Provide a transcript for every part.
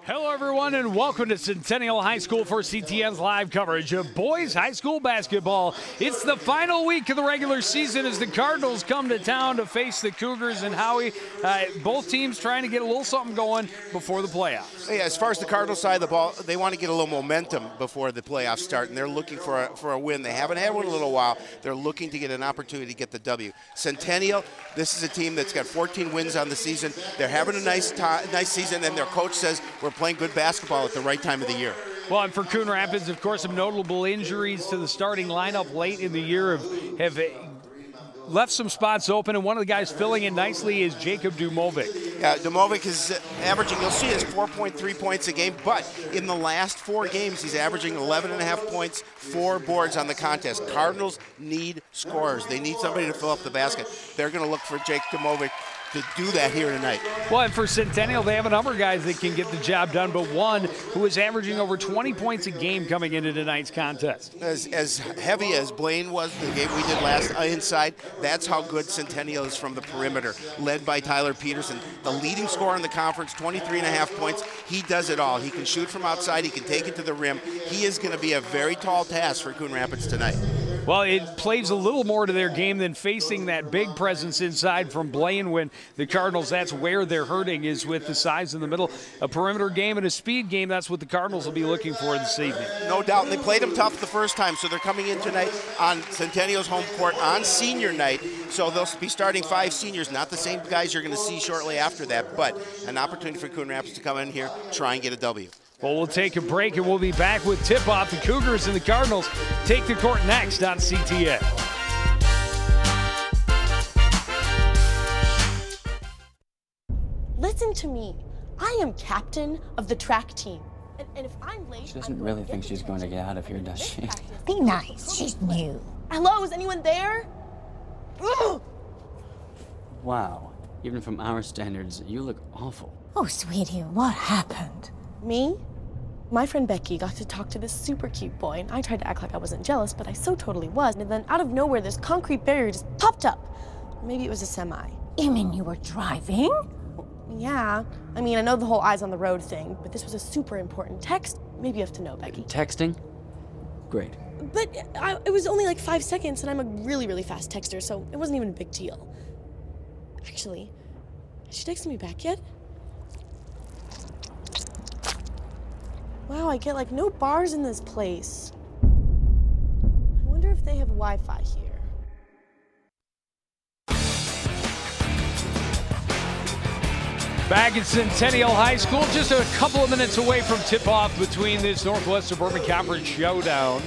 Hello, everyone, and welcome to Centennial High School for CTN's live coverage of boys high school basketball. It's the final week of the regular season as the Cardinals come to town to face the Cougars and Howie. Both teams trying to get a little something going before the playoffs. Yeah, as far as the Cardinals side of the ball, they want to get a little momentum before the playoffs start, and they're looking for a win. They haven't had one in a little while. They're looking to get an opportunity to get the W. Centennial, this is a team that's got 14 wins on the season. They're having a nice season, and their coach says we're playing good basketball at the right time of the year. Well, and for Coon Rapids, of course, some notable injuries to the starting lineup late in the year have left some spots open, and one of the guys filling in nicely is Jacob Dumovic. Yeah, Dumovic is averaging, you'll see, his 4.3 points a game, but in the last 4 games, he's averaging 11.5 points, 4 boards on the contest. Cardinals need scorers. They need somebody to fill up the basket. They're going to look for Jake Dumovic to do that here tonight. Well, and for Centennial, they have a number of guys that can get the job done, but one who is averaging over 20 points a game coming into tonight's contest. As heavy as Blaine was the game we did last inside, that's how good Centennial is from the perimeter, led by Tyler Peterson, the leading scorer in the conference, 23.5 points. He does it all. He can shoot from outside. He can take it to the rim. He is going to be a very tall task for Coon Rapids tonight. Well, it plays a little more to their game than facing that big presence inside from Blaine when the Cardinals, that's where they're hurting, is with the size in the middle. A perimeter game and a speed game, that's what the Cardinals will be looking for this evening. No doubt. And they played them tough the first time, so they're coming in tonight on Centennial's home court on senior night. So they'll be starting 5 seniors, not the same guys you're going to see shortly after that, but an opportunity for Coon Rapids to come in here, try and get a W. Well, we'll take a break, and we'll be back with tip-off. The Cougars and the Cardinals take the court next on CTN. Listen to me. I am captain of the track team. And if I'm late, she doesn't really think she's going to get out of here, does she? Be nice. She's new. Hello, is anyone there? Ugh. Wow. Even from our standards, you look awful. Oh, sweetie, what happened? Me? My friend Becky got to talk to this super cute boy, and I tried to act like I wasn't jealous, but I so totally was. And then out of nowhere, this concrete barrier just popped up. Maybe it was a semi. You mean you were driving? Yeah. I mean, I know the whole eyes on the road thing, but this was a super important text. Maybe you have to know, Becky. Texting? Great. But it was only like 5 seconds, and I'm a really, really fast texter, so it wasn't even a big deal. Actually, has she texted me back yet? Wow, I get like no bars in this place. I wonder if they have Wi-Fi here. Back at Centennial High School, just a couple of minutes away from tip-off between this Northwest Suburban Conference showdown.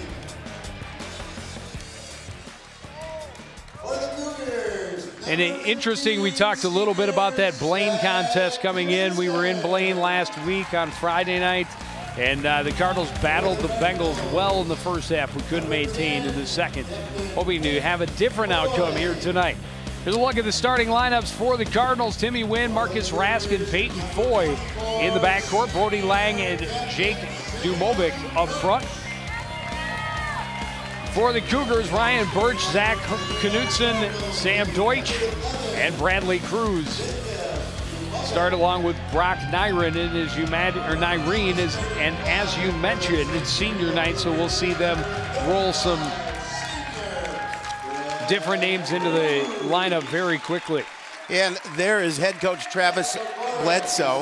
And interesting, we talked a little bit about that Blaine contest coming in. We were in Blaine last week on Friday night, and the Cardinals battled the Bengals well in the first half. We couldn't maintain in the second. Hoping to have a different outcome here tonight. Here's a look at the starting lineups for the Cardinals. Timmy Wynn, Marcus Raskin, Peyton Foy in the backcourt. Brody Lang and Jake Dumovic up front. For the Cougars, Ryan Birch, Zach Knutson, Sam Deutsch, and Bradley Cruz. Start along with Brock Nyren, and as you mentioned, it's senior night, so we'll see them roll some different names into the lineup very quickly. And there is head coach Travis Bledsoe.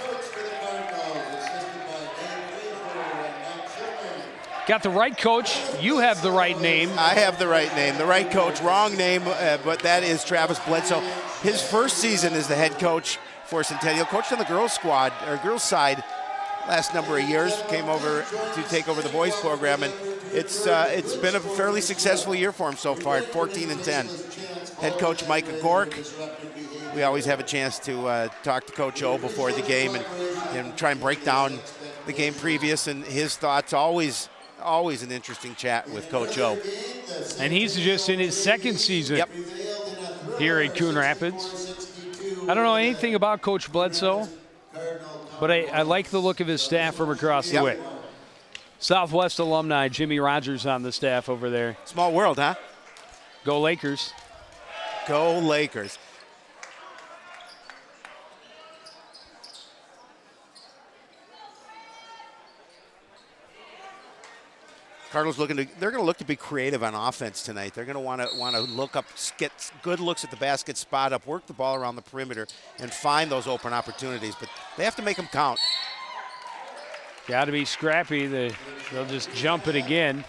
Got the right coach. You have the right name. I have the right name. The right coach. Wrong name, but that is Travis Bledsoe. His first season as the head coach for Centennial. Coached on the girls squad, or girls side, last number of years. Came over to take over the boys program, and it's been a fairly successful year for him so far, at 14-10. Head coach Micah Gork. We always have a chance to talk to Coach O before the game and try and break down the game previous and his thoughts. Always an interesting chat with Coach O. And he's just in his second season here at Coon Rapids. I don't know anything about Coach Bledsoe, but I like the look of his staff from across the way. Southwest alumni, Jimmy Rogers on the staff over there. Small world, huh? Go Lakers. Go Lakers. Cardinals they're going to look to be creative on offense tonight. They're going to want to look up, get good looks at the basket, spot up, work the ball around the perimeter, and find those open opportunities. But they have to make them count. Got to be scrappy. They'll just jump it again.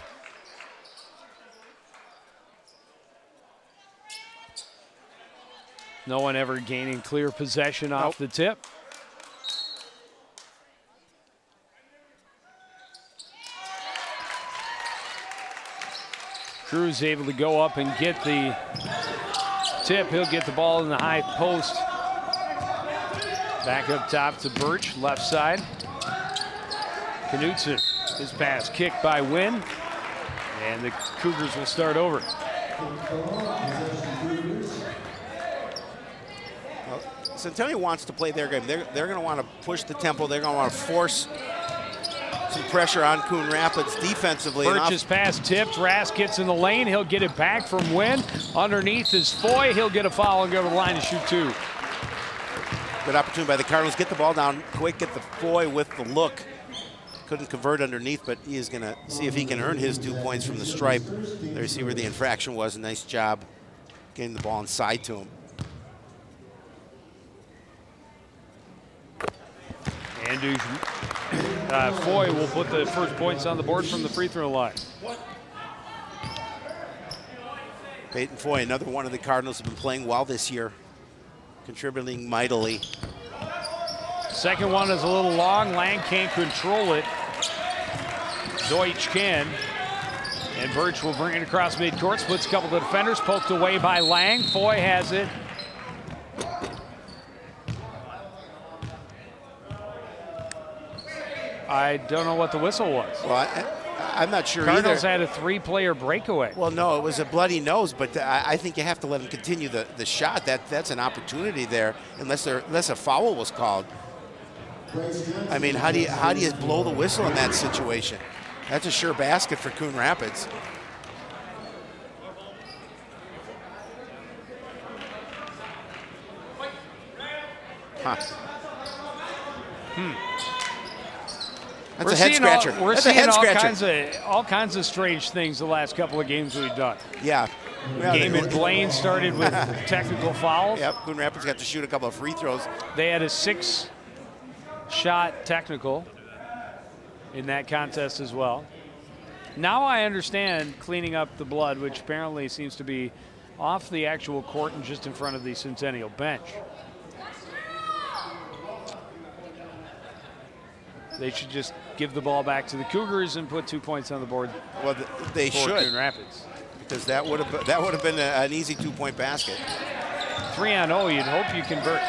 No one ever gaining clear possession off the tip. Cruz able to go up and get the tip. He'll get the ball in the high post. Back up top to Birch, left side. Knutson, his pass kicked by Wynn. And the Cougars will start over. Well, Centennial wants to play their game. They're going to want to push the tempo. They're going to want to force some pressure on Coon Rapids defensively. Birch's pass tipped. Rask gets in the lane. He'll get it back from Wynn. Underneath is Foy. He'll get a foul and go to the line to shoot 2. Good opportunity by the Cardinals. Get the ball down quick. Get the Foy with the look. Couldn't convert underneath, but he is going to see if he can earn his 2 points from the stripe. There you see where the infraction was. A nice job getting the ball inside to him. And Foy will put the first points on the board from the free throw line. Peyton Foy, another one of the Cardinals, have been playing well this year, contributing mightily. Second one is a little long. Lang can't control it. Deutsch can. And Birch will bring it across midcourt. Splits a couple of defenders. Poked away by Lang. Foy has it. I don't know what the whistle was. Well, I'm not sure Cardinals either. had a 3-player breakaway. Well, no, it was a bloody nose, but I think you have to let him continue the shot. That's an opportunity there, unless a foul was called. I mean, how do you blow the whistle in that situation? That's a sure basket for Coon Rapids. Huh. That's a head scratcher. We're That's a seeing head scratcher. all kinds of strange things the last couple of games we've done. Yeah. Game in Blaine started with technical fouls. Yep, Coon Rapids got to shoot a couple of free throws. They had a 6-shot technical in that contest as well. Now I understand cleaning up the blood, which apparently seems to be off the actual court and just in front of the Centennial bench. They should just give the ball back to the Cougars and put 2 points on the board. Well, they should. Coon Rapids. Because that would have been an easy 2-point basket. 3-on-0, you'd hope you convert.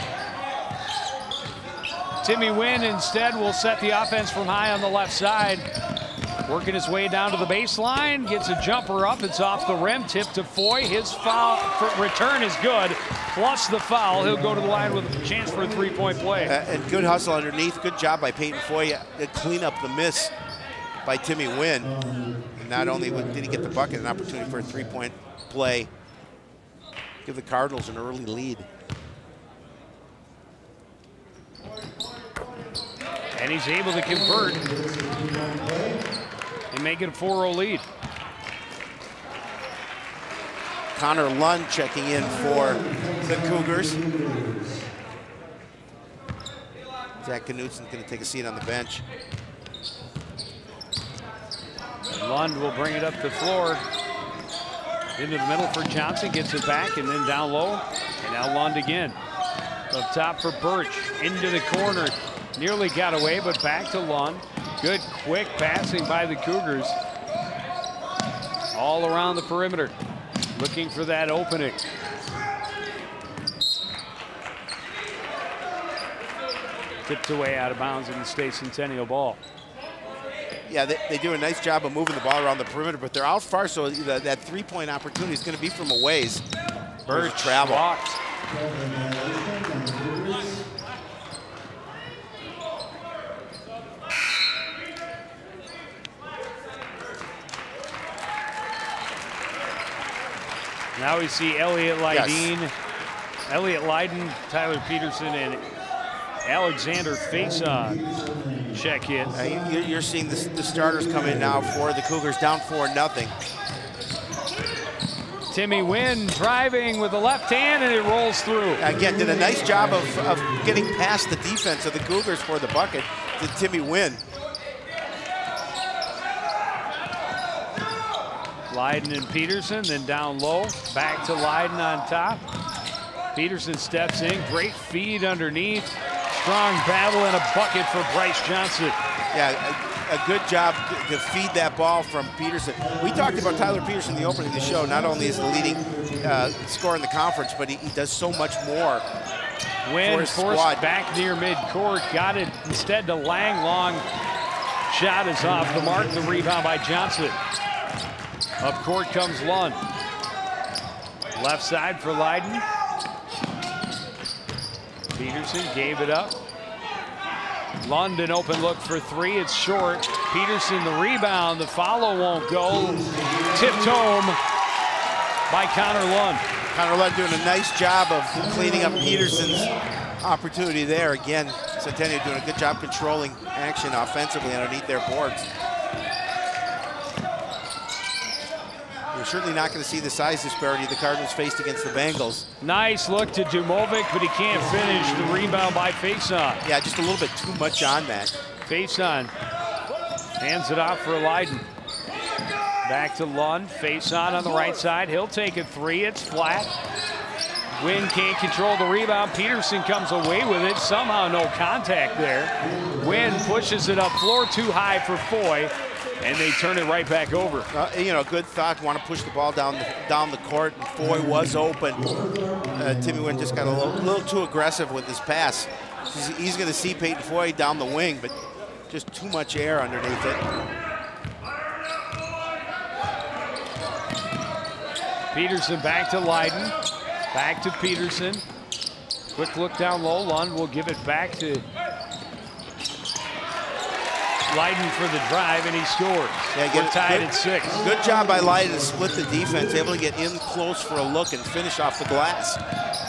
Timmy Wynn instead will set the offense from high on the left side. Working his way down to the baseline, gets a jumper up, it's off the rim, tip to Foy. His foul return is good, plus the foul. He'll go to the line with a chance for a 3-point play. And good hustle underneath. Good job by Peyton Foy to clean up the miss by Timmy Wynn. And not only did he get the bucket, an opportunity for a 3-point play. Give the Cardinals an early lead. And he's able to convert and make it a 4-0 lead. Connor Lund checking in for the Cougars. Zach Knutson's going to take a seat on the bench. And Lund will bring it up the floor. Into the middle for Johnson, gets it back, and then down low. And now Lund again. Up top for Birch, into the corner. Nearly got away, but back to Lund. Good quick passing by the Cougars. All around the perimeter, looking for that opening. Tipped away out of bounds in the State Centennial ball. Yeah, they do a nice job of moving the ball around the perimeter, but they're out far, so that 3-point opportunity is going to be from a ways. Birch travel. walks. Now we see Elliott Lydeen, Tyler Peterson, and Alexander Faison check in. You're seeing the starters come in now for the Cougars, down 4-0. Timmy Wynn driving with the left hand, and it rolls through. Again, did a nice job of getting past the defense of the Cougars for the bucket. Did Timmy Wynn. Leiden and Peterson, then down low. Back to Leiden on top. Peterson steps in, great feed underneath. Strong battle and a bucket for Bryce Johnson. Yeah, a good job to feed that ball from Peterson. We talked about Tyler Peterson in the opening of the show. Not only is the leading scorer in the conference, but he does so much more. Wynn forced back near midcourt, got it instead to Lang. Long shot is off the mark. The rebound by Johnson. Up court comes Lund. Left side for Leiden. Peterson gave it up. Lund an open look for three. It's short. Peterson the rebound. The follow won't go. Tipped home by Connor Lund. Connor Lund doing a nice job of cleaning up Peterson's opportunity there. Again, Centennial doing a good job controlling action offensively underneath their boards. We're certainly not going to see the size disparity the Cardinals faced against the Bengals. Nice look to Dumovic, but he can't finish. The rebound by Faison. Yeah, just a little bit too much on that. Faison hands it off for Leiden. Back to Lund. Faison on the right side. He'll take a three. It's flat. Wynn can't control the rebound. Peterson comes away with it. Somehow no contact there. Wynn pushes it up floor too high for Foy. And they turn it right back over. You know, good thought. Want to push the ball down the court. And Foy was open. Timmy Wynn just got a little too aggressive with his pass. He's going to see Peyton Foy down the wing, but just too much air underneath it. Peterson back to Leiden. Back to Peterson. Quick look down low. Lund will give it back to Leiden for the drive, and he scores. Yeah, we're tied at 6. Good job by Leiden to split the defense, able to get in close for a look and finish off the glass.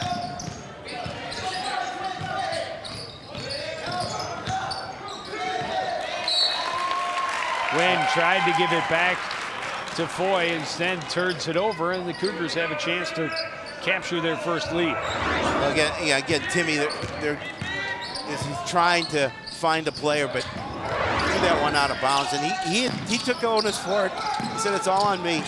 Wynn tried to give it back to Foy, instead turns it over, and the Cougars have a chance to capture their first lead. Well, again, Timmy, they're trying to find a player, but threw that one out of bounds, and he took onus for it. He said, "It's all on me."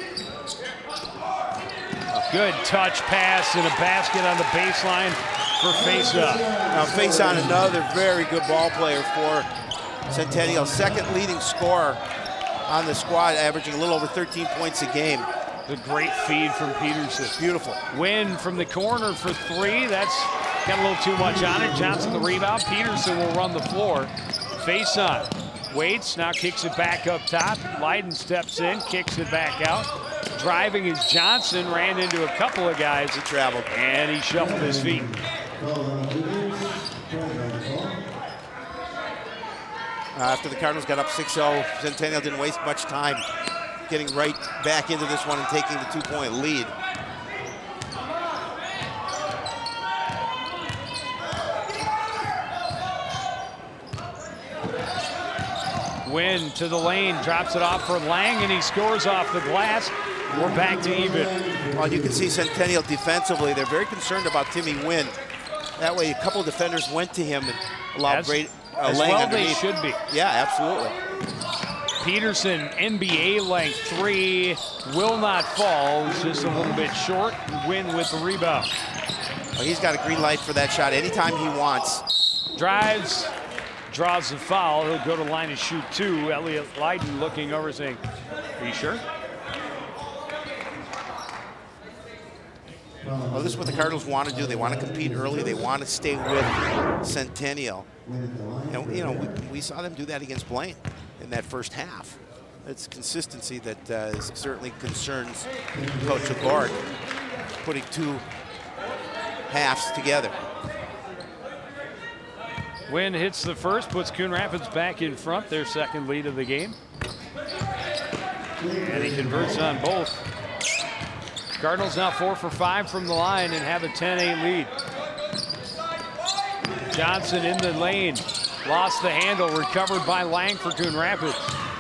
Good touch pass and a basket on the baseline for Faison. Now Faison, another very good ball player for Centennial, second leading scorer on the squad, averaging a little over 13 points a game. The great feed from Peterson. Beautiful. Wynn from the corner for three. That's got a little too much on it. Johnson the rebound. Peterson will run the floor. Faison waits, now kicks it back up top. Leiden steps in, kicks it back out. Driving is Johnson, ran into a couple of guys. He traveled. And he shuffled his feet. After the Cardinals got up 6-0, Centennial didn't waste much time getting right back into this one and taking the 2-point lead. Wynn to the lane, drops it off for Lang, and he scores off the glass. We're back to even. Well, you can see Centennial defensively, they're very concerned about Timmy Wynn. That way, a couple of defenders went to him and allowed Lang underneath. They should be. Yeah, absolutely. Peterson, NBA length three, will not fall. He's just a little bit short. Wynn with the rebound. Well, he's got a green light for that shot anytime he wants. Drives, draws the foul. He'll go to line and shoot two. Elliot Leiden looking over saying, "Are you sure?" Well, this is what the Cardinals want to do. They want to compete early. They want to stay with Centennial. And, you know, we saw them do that against Blaine in that first half. It's consistency that certainly concerns Coach Agard, putting two halves together. Wynn hits the first, puts Coon Rapids back in front, their second lead of the game. And he converts on both. Cardinals now 4 for 5 from the line and have a 10-8 lead. Johnson in the lane. Lost the handle, recovered by Lang for Coon Rapids.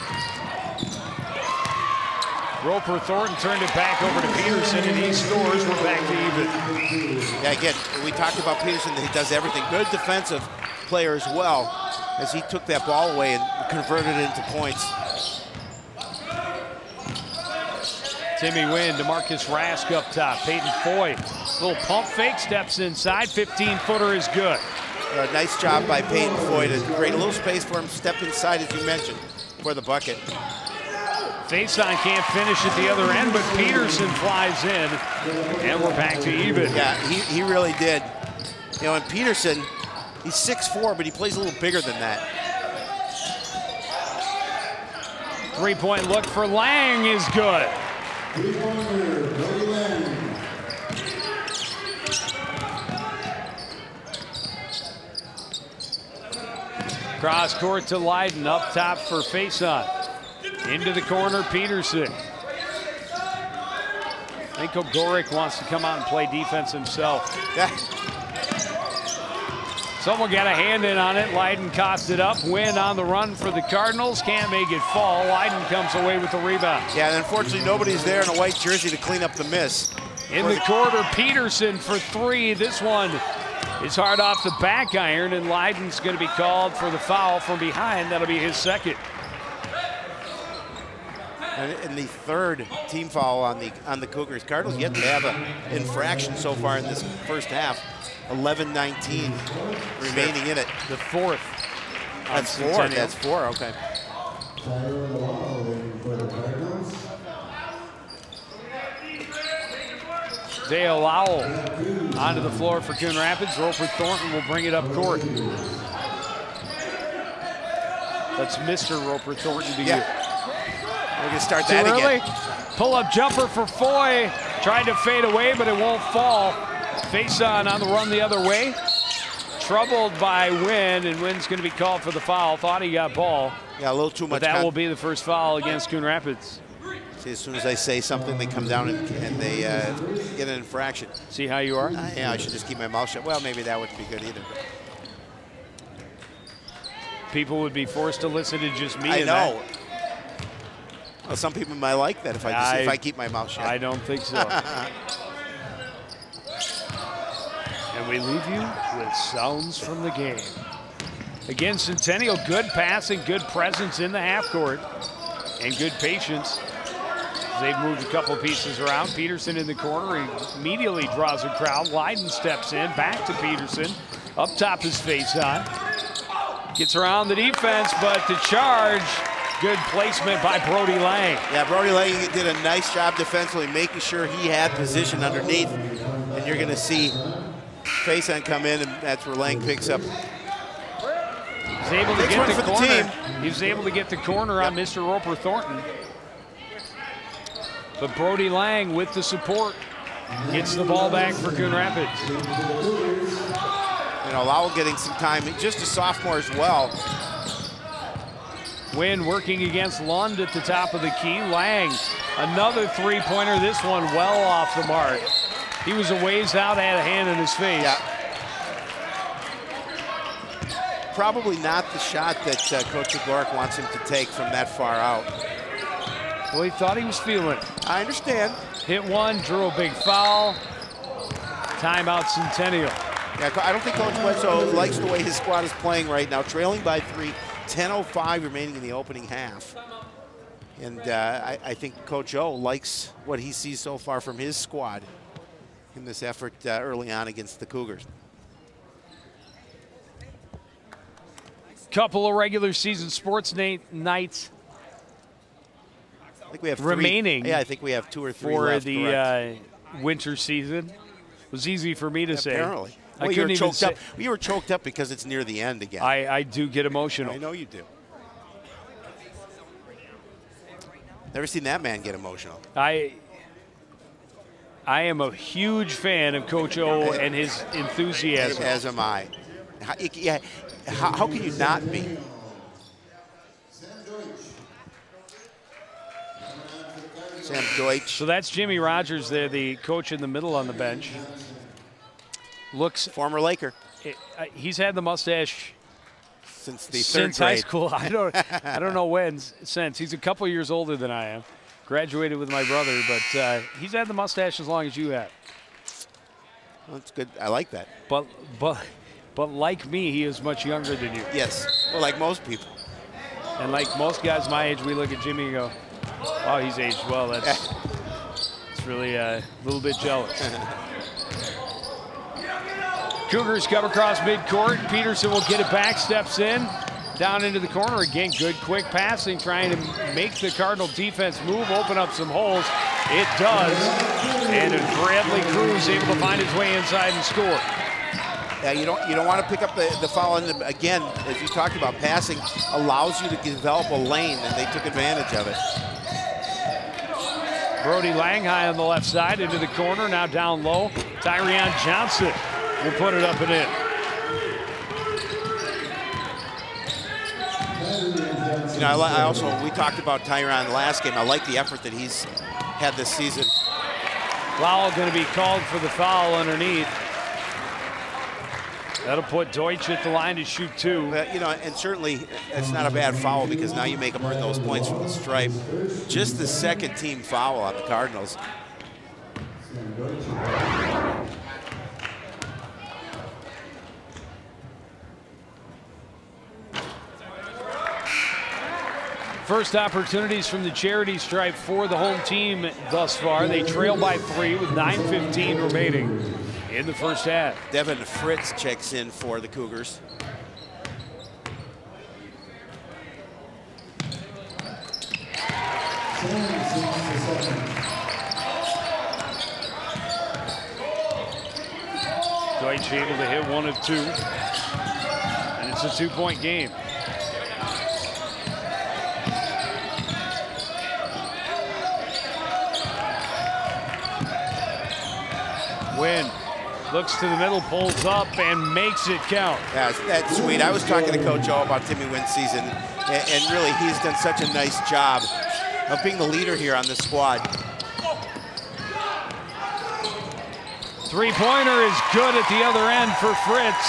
Roper Thornton turned it back over to Peterson, and he scores. We're back to even. Yeah, again, we talked about Peterson, that he does everything. Good defensive player as well, as he took that ball away and converted it into points. Timmy Wynn, DeMarcus Rask up top. Peyton Foy, little pump fake, steps inside. 15-footer is good. Nice job by Peyton Foy to create a little space for him, step inside, as you mentioned, for the bucket. Faison can't finish at the other end, but Peterson flies in, and we're back to even. Yeah, he really did. You know, and Peterson, he's 6'4", but he plays a little bigger than that. Three-point look for Lang is good. Cross court to Leiden, up top for Faison. Into the corner, Peterson. I think Ogoric wants to come out and play defense himself. Yeah. Someone got a hand in on it. Leiden cost it up. Win on the run for the Cardinals. Can't make it fall. Leiden comes away with the rebound. Yeah, and unfortunately, nobody's there in a white jersey to clean up the miss. In the quarter, Peterson for three. This one is hard off the back iron, and Leiden's going to be called for the foul from behind. That'll be his second. And the third team foul on the Cougars. Cardinals yet to have an infraction so far in this first half. 11-19 remaining in it. The fourth. That's four. That's four. Okay. Dale Lowell onto the floor for Coon Rapids. Roper Thornton will bring it up court. That's Mr. Roper Thornton to you. We're going to start that again. Pull-up jumper for Foy. Tried to fade away, but it won't fall. Faison on the run the other way. Troubled by Wynn, and Wynn's going to be called for the foul. Thought he got ball. Yeah, a little too much. But that will be the first foul against Coon Rapids. See, as soon as I say something, they come down and they get an infraction. See how you are? Yeah, I should just keep my mouth shut. Well, maybe that wouldn't be good either. People would be forced to listen to just me. I know. That. Well, some people might like that if I keep my mouth shut. I don't think so. And we leave you with sounds from the game. Again, Centennial, good passing, good presence in the half court, and good patience. They've moved a couple pieces around. Peterson in the corner, he immediately draws a crowd. Leiden steps in, back to Peterson. Up top is Faison. Gets around the defense, but the charge, good placement by Brody Lang. Yeah, Brody Lang did a nice job defensively, making sure he had position underneath. And you're going to see Faison come in, and that's where Lang picks up. He's able to get the corner. He was able to get the corner on Mr. Roper Thornton. But Brody Lang with the support gets the ball back for Coon Rapids. You know, Lowell getting some time, just a sophomore as well. Wynn working against Lund at the top of the key. Lang, another three-pointer. This one well off the mark. He was a ways out, had a hand in his face. Yeah. Probably not the shot that Coach Ogoric wants him to take from that far out. Well, he thought he was feeling it. I understand. Hit one, drew a big foul. Timeout Centennial. Yeah, I don't think Coach Bledsoe likes the way his squad is playing right now. Trailing by 3, 10:05 remaining in the opening half. And I think Coach O likes what he sees so far from his squad in this effort early on against the Cougars. Couple of regular season sports nights I think we have remaining. Yeah, I think we have 2 or 3 for left, the winter season. It was easy for me to say. Apparently. I well, couldn't even say. You were choked up because it's near the end again. I do get emotional. I know you do. Never seen that man get emotional. I am a huge fan of Coach O and his enthusiasm. As am I. How can you not be? Sam Deutsch. So that's Jimmy Rogers there, the coach in the middle on the bench. Looks former Laker. he's had the mustache since the since third grade. high school. I don't know when. Since he's a couple years older than I am. Graduated with my brother, but he's had the mustache as long as you have. Well, that's good. I like that. But like me, he is much younger than you. Yes. Well, like most people. And like most guys my age, we look at Jimmy and go, "Oh, he's aged well." That's it's really a little bit jealous. Cougars come across midcourt. Peterson will get it back, steps in, down into the corner. Again, good quick passing, trying to make the Cardinal defense move, open up some holes. It does. And Bradley Cruz able to find his way inside and score. Yeah, you don't want to pick up the foul. And again, as you talked about, passing allows you to develop a lane, and they took advantage of it. Brody Lang high on the left side into the corner, now down low. Tyrion Johnson will put it up and in. You know, I also, we talked about Tyrion last game. I like the effort that he's had this season. Lowell going to be called for the foul underneath. That'll put Deutsch at the line to shoot 2. But, you know, and certainly it's not a bad foul because now you make them earn those points from the stripe. Just the second team foul on the Cardinals. First opportunities from the charity stripe for the home team thus far. They trail by 3 with 9:15 remaining in the first half. Devin Fritz checks in for the Cougars. Deutsch able to hit 1 of 2. And it's a 2-point game. Win. Looks to the middle, pulls up, and makes it count. Yeah, that's sweet. I was talking to Coach O about Timmy Wynn's season, and really he's done such a nice job of being the leader here on this squad. Three-pointer is good at the other end for Fritz.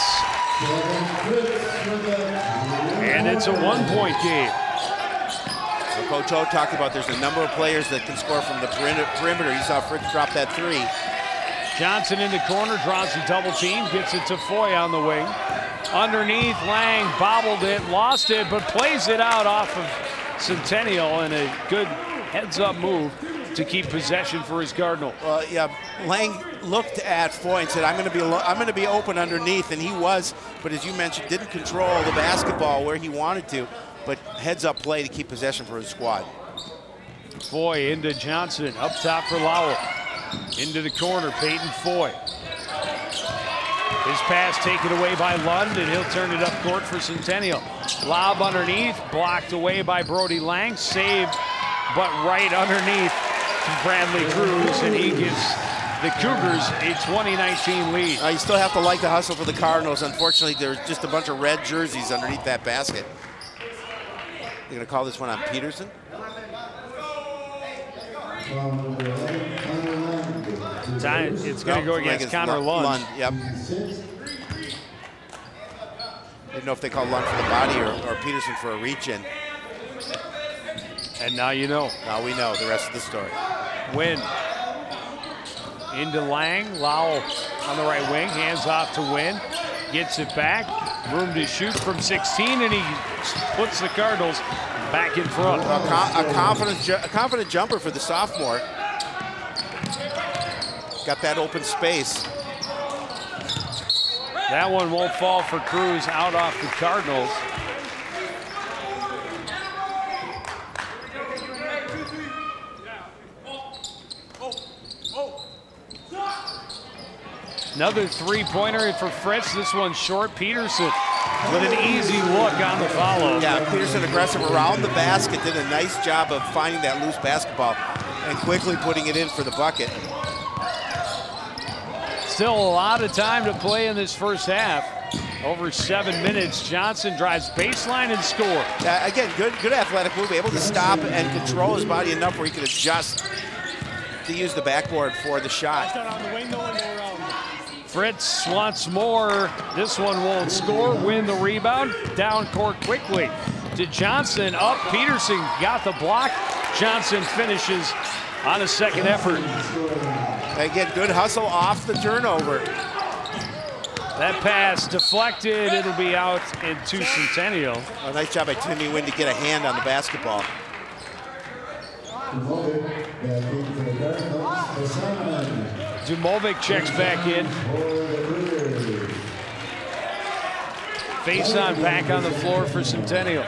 And it's a 1-point game. So Coach O talked about there's a number of players that can score from the perimeter. You saw Fritz drop that 3. Johnson in the corner, draws the double team, gets it to Foy on the wing. Underneath, Lang bobbled it, lost it, but plays it out off of Centennial, and a good heads-up move to keep possession for his Cardinal. Well, yeah, Lang looked at Foy and said, I'm going to be open underneath, and he was, but as you mentioned, didn't control the basketball where he wanted to, but heads-up play to keep possession for his squad. Foy into Johnson, up top for Lowell. Into the corner, Peyton Foy. His pass taken away by Lund, and he'll turn it up court for Centennial. Lob underneath, blocked away by Brody Lang, saved, but right underneath to Bradley Cruz, and he gives the Cougars a 2019 lead. You still have to like the hustle for the Cardinals. Unfortunately, there's just a bunch of red jerseys underneath that basket. You're going to call this one on Peterson? It's going to go against Connor Lund. Yep. Didn't know if they called Lund for the body or Peterson for a reach-in. And now you know. Now we know the rest of the story. Win. Into Lang. Lowell on the right wing. Hands off to Win. Gets it back. Room to shoot from 16, and he puts the Cardinals back in front. A confident jumper for the sophomore. Got that open space. That one won't fall for Cruz, out off the Cardinals. Another three-pointer for Fritz. This one's short. Peterson with an easy look on the follow. Yeah, Peterson aggressive around the basket, did a nice job of finding that loose basketball and quickly putting it in for the bucket. Still a lot of time to play in this first half. Over 7 minutes. Johnson drives baseline and score. Again, good athletic move, able to stop and control his body enough where he can adjust to use the backboard for the shot. Fritz wants more. This one won't score. Win the rebound. Down court quickly to Johnson. Up. Peterson got the block. Johnson finishes on a second effort. Again, good hustle off the turnover. That pass deflected. It'll be out into Centennial. A nice job by Timmy Wynn to get a hand on the basketball. Dumovic checks back in. Face on back on the floor for Centennial.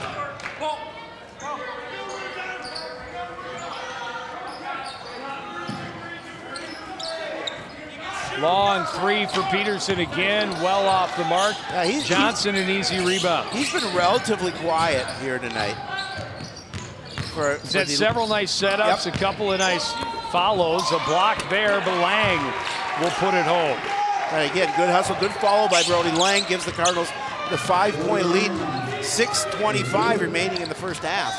Long three for Peterson again, well off the mark. Johnson an easy rebound. He's been relatively quiet here tonight. He's had several nice setups, a couple of nice follows, a block there, but Lang will put it home. And again, good hustle, good follow by Brody. Lang gives the Cardinals the 5-point lead, 6:25 remaining in the first half.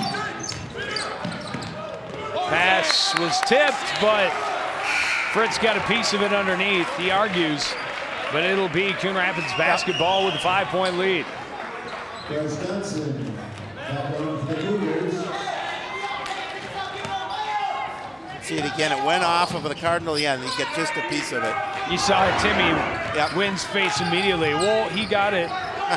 Pass was tipped, but Fritz got a piece of it underneath. He argues, but it'll be Coon Rapids basketball with a 5-point lead. See it again, it went off of the Cardinal, and he got just a piece of it. You saw it, Timmy Wynn's face immediately. Well, he got it.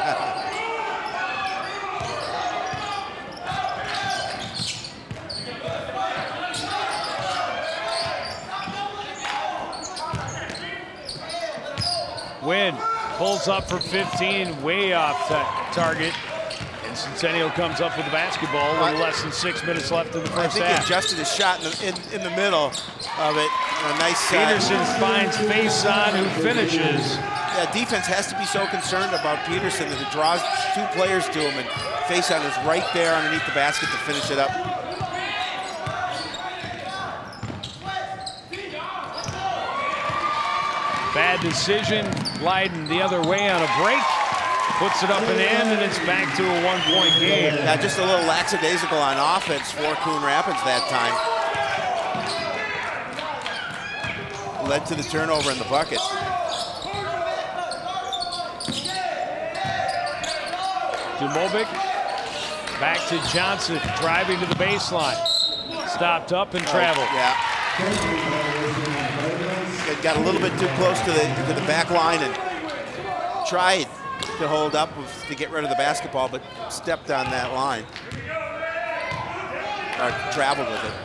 Wynn pulls up for 15, way off target. And Centennial comes up with the basketball with less than 6 minutes left in the first half. I think he adjusted his shot in the middle of it. A nice Peterson finds face on, who finishes. Yeah, defense has to be so concerned about Peterson that it draws two players to him, and face on is right there underneath the basket to finish it up. Bad decision. Leiden the other way on a break. Puts it up and in, and it's back to a 1-point game. Yeah, just a little lackadaisical on offense for Coon Rapids that time. Led to the turnover in the bucket. Dumovic back to Johnson, driving to the baseline. Stopped up and traveled. Yeah. Got a little bit too close to the back line and tried to hold up to get rid of the basketball, but stepped on that line. Or traveled with it.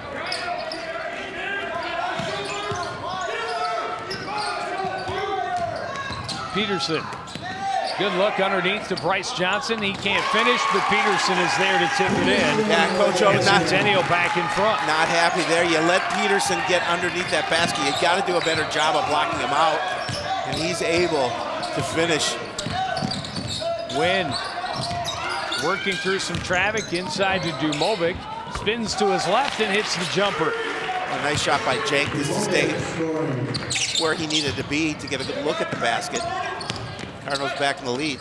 Peterson. Good look underneath to Bryce Johnson. He can't finish, but Peterson is there to tip it in. Yeah, Coach O, Centennial back in front. Not happy there. You let Peterson get underneath that basket. You got to do a better job of blocking him out, and he's able to finish. Wynn working through some traffic inside to Dumovic. Spins to his left and hits the jumper. A nice shot by Jake to stay where he needed to be to get a good look at the basket. Cardinals back in the lead.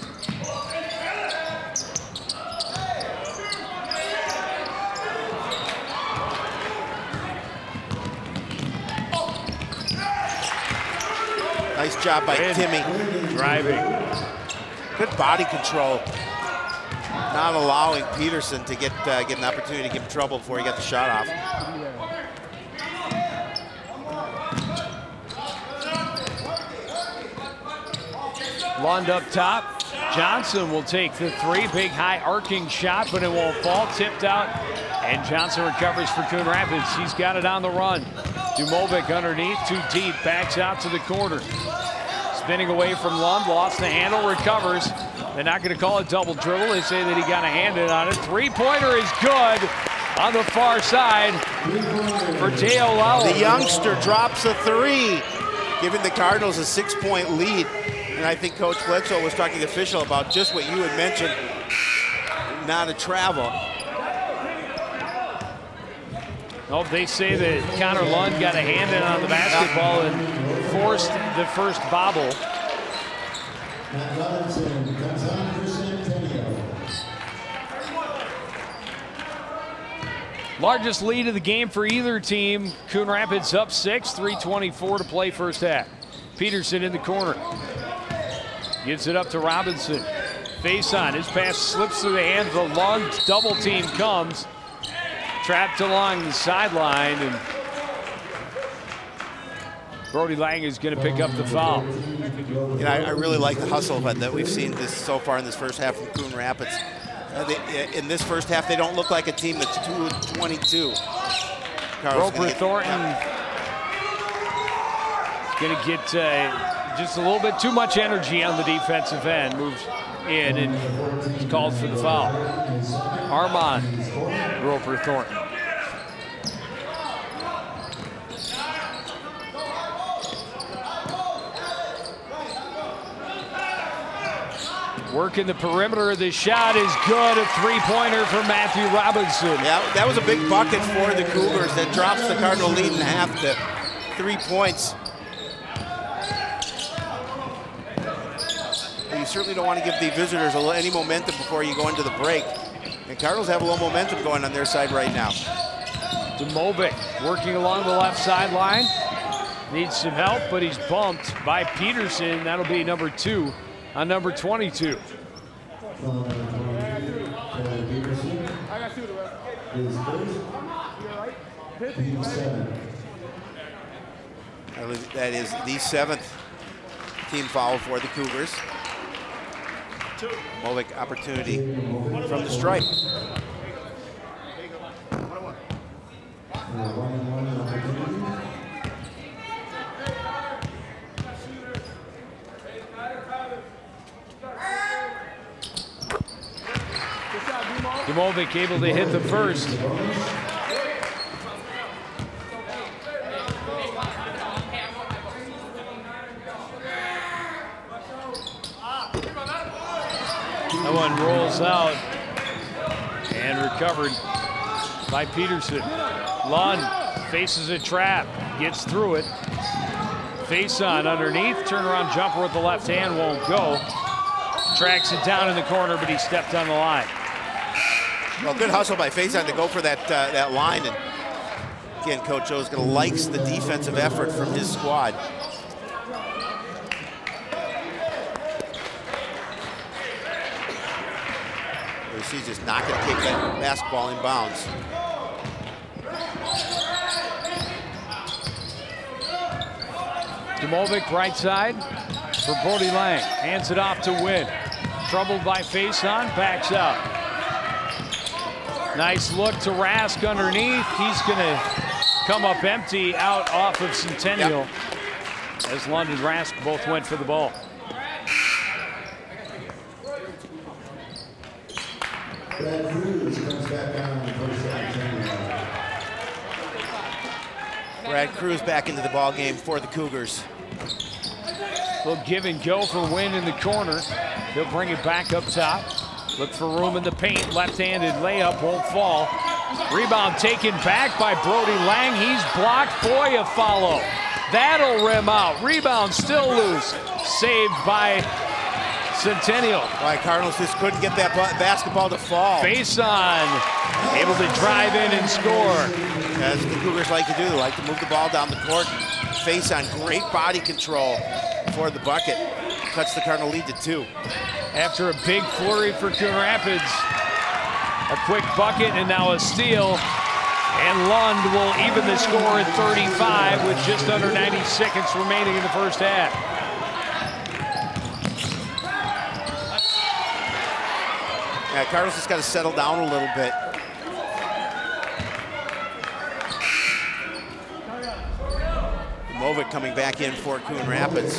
Nice job by Timmy. Driving. Good body control. Not allowing Peterson to get an opportunity to give him trouble before he got the shot off. Lund up top. Johnson will take the three. Big high arcing shot, but it won't fall. Tipped out, and Johnson recovers for Coon Rapids. He's got it on the run. Dumovic underneath, too deep, backs out to the corner. Spinning away from Lund, lost the handle, recovers. They're not going to call it double dribble. They say that he got a hand in on it. Three-pointer is good on the far side for Dale Lowell. The youngster drops a three, giving the Cardinals a 6-point lead. And I think Coach Bledsoe was talking official about just what you had mentioned, not a travel. Oh, they say that Connor Lund got a hand in on the basketball and forced the first bobble. Largest lead of the game for either team. Coon Rapids up 6, 3:24 to play first half. Peterson in the corner. Gives it up to Robinson. Face on. His pass slips through the hands of Lund. Double team comes. Trapped along the sideline. And Brody Lang is going to pick up the foul. You know, I really like the hustle that we've seen this so far in this first half from Coon Rapids. In this first half, they don't look like a team that's 2-22. Roper Thornton going to get just a little bit too much energy on the defensive end. Moves in and is called for the foul. Armand Roper Thornton. Working the perimeter. The shot is good. A three-pointer for Matthew Robinson. Yeah, that was a big bucket for the Cougars that drops the Cardinal lead in half to 3 points. You certainly don't want to give the visitors any momentum before you go into the break. And Cardinals have a little momentum going on their side right now. Demovic working along the left sideline. Needs some help, but he's bumped by Peterson. That'll be number 2 on number 22. That is the 7th team foul for the Cougars. Movic opportunity from the stripe. Demovic able to hit the first. That one rolls out and recovered by Peterson. Lund faces a trap, gets through it. Face on underneath, turnaround jumper with the left hand won't go. Tracks it down in the corner, but he stepped on the line. Well, good hustle by Faison to go for that line. And again, Coach O's going to likes the defensive effort from his squad. He's just not going to kick that basketball in bounds. Demovic right side for Brody Lang. Hands it off to Wynn. Troubled by Faison, backs up. Nice look to Rask underneath. He's going to come up empty out off of Centennial. Yep. As Lund and Rask both went for the ball. Brad Cruz comes back down for Centennial. Brad Cruz back into the ball game for the Cougars. Little give and go for Wynn in the corner. He'll bring it back up top. Look for room in the paint. Left-handed layup won't fall. Rebound taken back by Brody Lang. He's blocked. Boy, a follow. That'll rim out. Rebound still loose. Saved by Centennial. Why Cardinals just couldn't get that basketball to fall. Faison able to drive in and score. That's what the Cougars like to do. They like to move the ball down the court. Faison, great body control for the bucket. Cuts the Cardinal lead to 2. After a big flurry for Coon Rapids, a quick bucket and now a steal. And Lund will even the score at 35 with just under 90 seconds remaining in the first half. Yeah, Cardinals just got to settle down a little bit. Movic coming back in for Coon Rapids.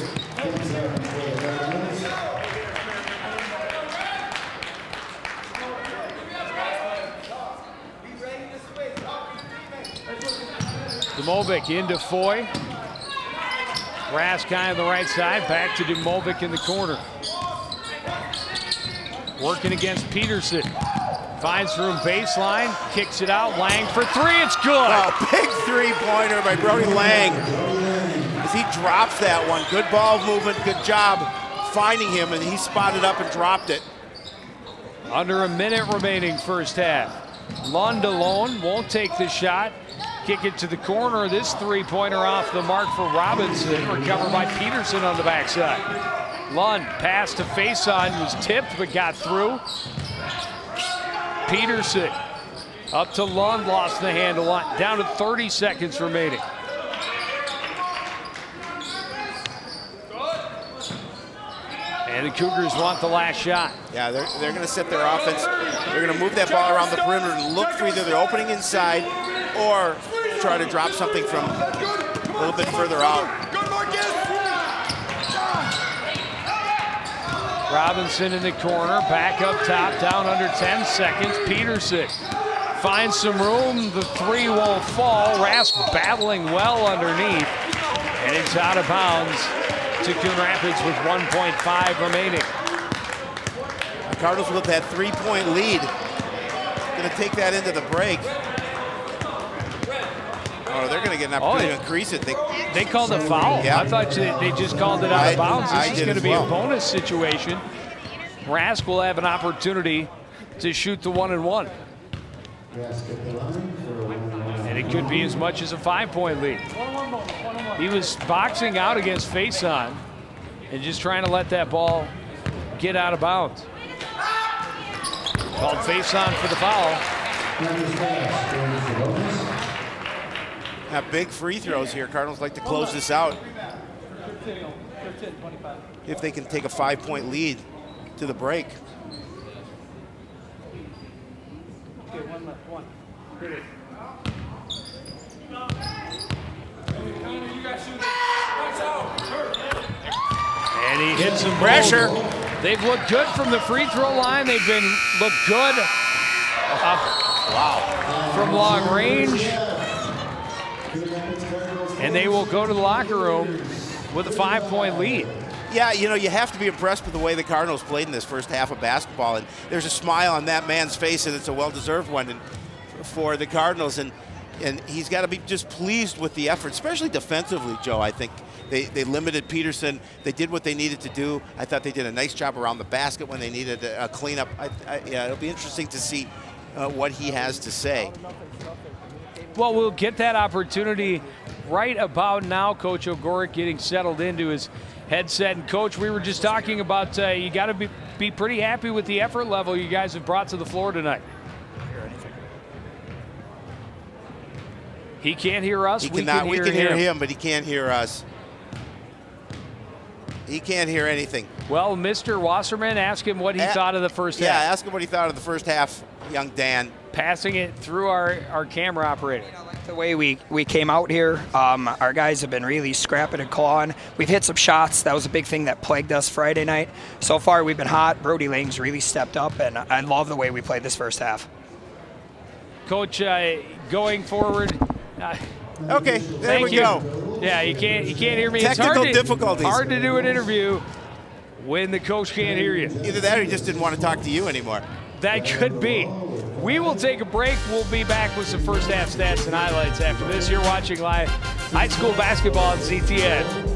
Demovic into Foy. Rask on the right side, back to Demovic in the corner. Working against Peterson. Finds room baseline, kicks it out. Lang for 3, it's good. Oh, big three-pointer by Brody Lang. As he drops that one. Good ball movement, good job finding him, and he spotted up and dropped it. Under a minute remaining first half. Lund alone, won't take the shot. kick it to the corner. This three-pointer off the mark for Robinson, recovered by Peterson on the backside. Lund pass to Faison, was tipped but got through. Peterson up to Lund, lost the handle, down to 30 seconds remaining. And the Cougars want the last shot. Yeah, they're going to set their offense. They're going to move that ball around the perimeter and look for either the opening inside or try to drop something from a little bit further out. Robinson in the corner, back up top, down under 10 seconds. Peterson finds some room. The three won't fall. Rask battling well underneath. And it's out of bounds to Coon Rapids with 1.5 remaining. The Cardinals with that 3-point lead. Going to take that into the break. Oh, they're going to get an opportunity to increase it. They called a foul. Yeah. I thought they just called it out of bounds. This is going to be a bonus situation. Rask will have an opportunity to shoot the 1-and-1. And it could be as much as a 5-point lead. He was boxing out against Faison and just trying to let that ball get out of bounds. Called Faison for the foul. Now big free throws here. Cardinals like to close this out. If they can take a 5-point lead to the break. And he hits some pressure. They've looked good from the free throw line. They've looked good from long range. And they will go to the locker room with a 5-point lead. Yeah, you know, you have to be impressed with the way the Cardinals played in this first half of basketball. And there's a smile on that man's face, and it's a well-deserved one for the Cardinals. And he's got to be just pleased with the effort, especially defensively, Joe. I think they limited Peterson. They did what they needed to do. I thought they did a nice job around the basket when they needed a cleanup. Yeah, it'll be interesting to see what he has to say. Well, we'll get that opportunity right about now. Coach O'Gorick getting settled into his headset. And Coach, we were just talking about you got to be pretty happy with the effort level you guys have brought to the floor tonight. He can't hear us. We can hear him, but he can't hear us. He can't hear anything. Well, Mr. Wasserman, ask him what he thought of the first half. Yeah, ask him what he thought of the first half, young Dan. Passing it through our camera operator. The way we came out here, our guys have been really scrapping and clawing. We've hit some shots. That was a big thing that plagued us Friday night. So far, we've been hot. Brody Lang's really stepped up, and I love the way we played this first half. Coach, going forward. Okay, there we go. Yeah, you can't hear me. Technical difficulties. Hard to do an interview when the coach can't hear you. Either that or he just didn't want to talk to you anymore. That could be. We will take a break. We'll be back with some first half stats and highlights after this. You're watching live high school basketball on CTN.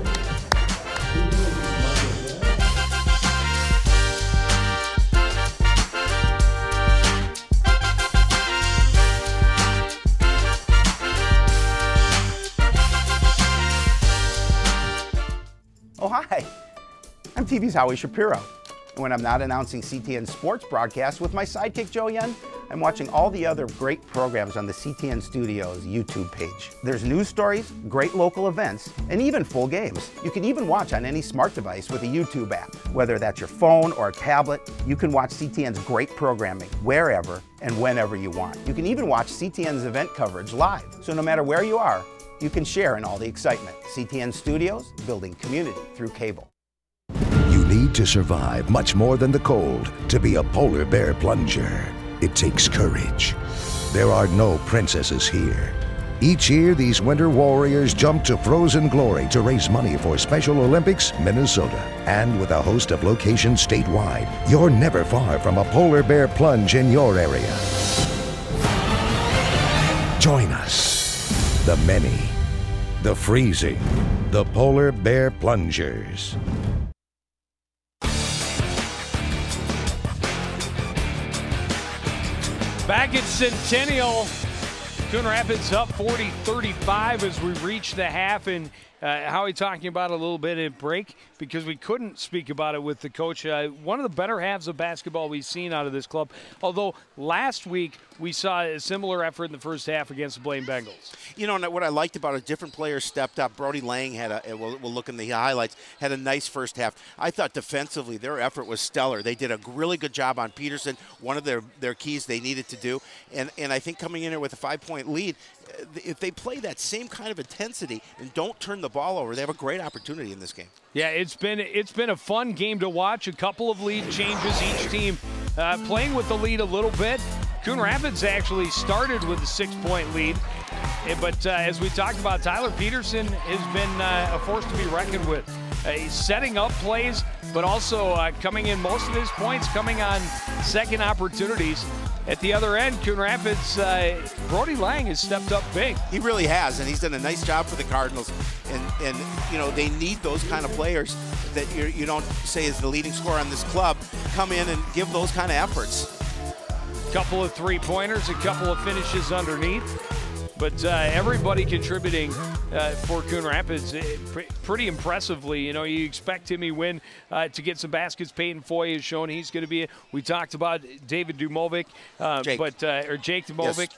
Oh, hi. I'm TV's Howie Shapiro. And when I'm not announcing CTN sports broadcasts with my sidekick Joe Yen, I'm watching all the other great programs on the CTN Studios YouTube page. There's news stories, great local events, and even full games. You can even watch on any smart device with a YouTube app. Whether that's your phone or a tablet, you can watch CTN's great programming wherever and whenever you want. You can even watch CTN's event coverage live. So no matter where you are, you can share in all the excitement. CTN Studios, building community through cable. You need to survive much more than the cold to be a polar bear plunger. It takes courage. There are no princesses here. Each year, these winter warriors jump to frozen glory to raise money for Special Olympics Minnesota. And with a host of locations statewide, you're never far from a polar bear plunge in your area. Join us. The many, the freezing, the polar bear plungers. Back at Centennial, Coon Rapids up 40-35 as we reach the half, and Howie talking about it a little bit at break because we couldn't speak about it with the coach. One of the better halves of basketball we've seen out of this club, although last week we saw a similar effort in the first half against the Blaine Bengals. You know, what I liked about it, different players stepped up. Brody Lang had we'll look in the highlights, had a nice first half. I thought defensively their effort was stellar. They did a really good job on Peterson, one of their keys they needed to do. And I think coming in here with a 5-point lead, if they play that same kind of intensity and don't turn the ball over, they have a great opportunity in this game. Yeah, it's been a fun game to watch. A couple of lead changes, each team playing with the lead a little bit. Coon Rapids actually started with a 6-point lead, but as we talked about, Tyler Peterson has been a force to be reckoned with. He's setting up plays, but also coming in most of his points coming on second opportunities. At the other end, Coon Rapids, Brody Lang has stepped up big. He really has, and he's done a nice job for the Cardinals. And you know, they need those kind of players that you don't say is the leading scorer on this club, come in and give those kind of efforts. Couple of three-pointers, a couple of finishes underneath. But everybody contributing for Coon Rapids pretty impressively. You know, you expect Timmy Wynn to get some baskets. Peyton Foy has shown he's going to be. We talked about David Dumovic, or Jake Dumovic. Yes.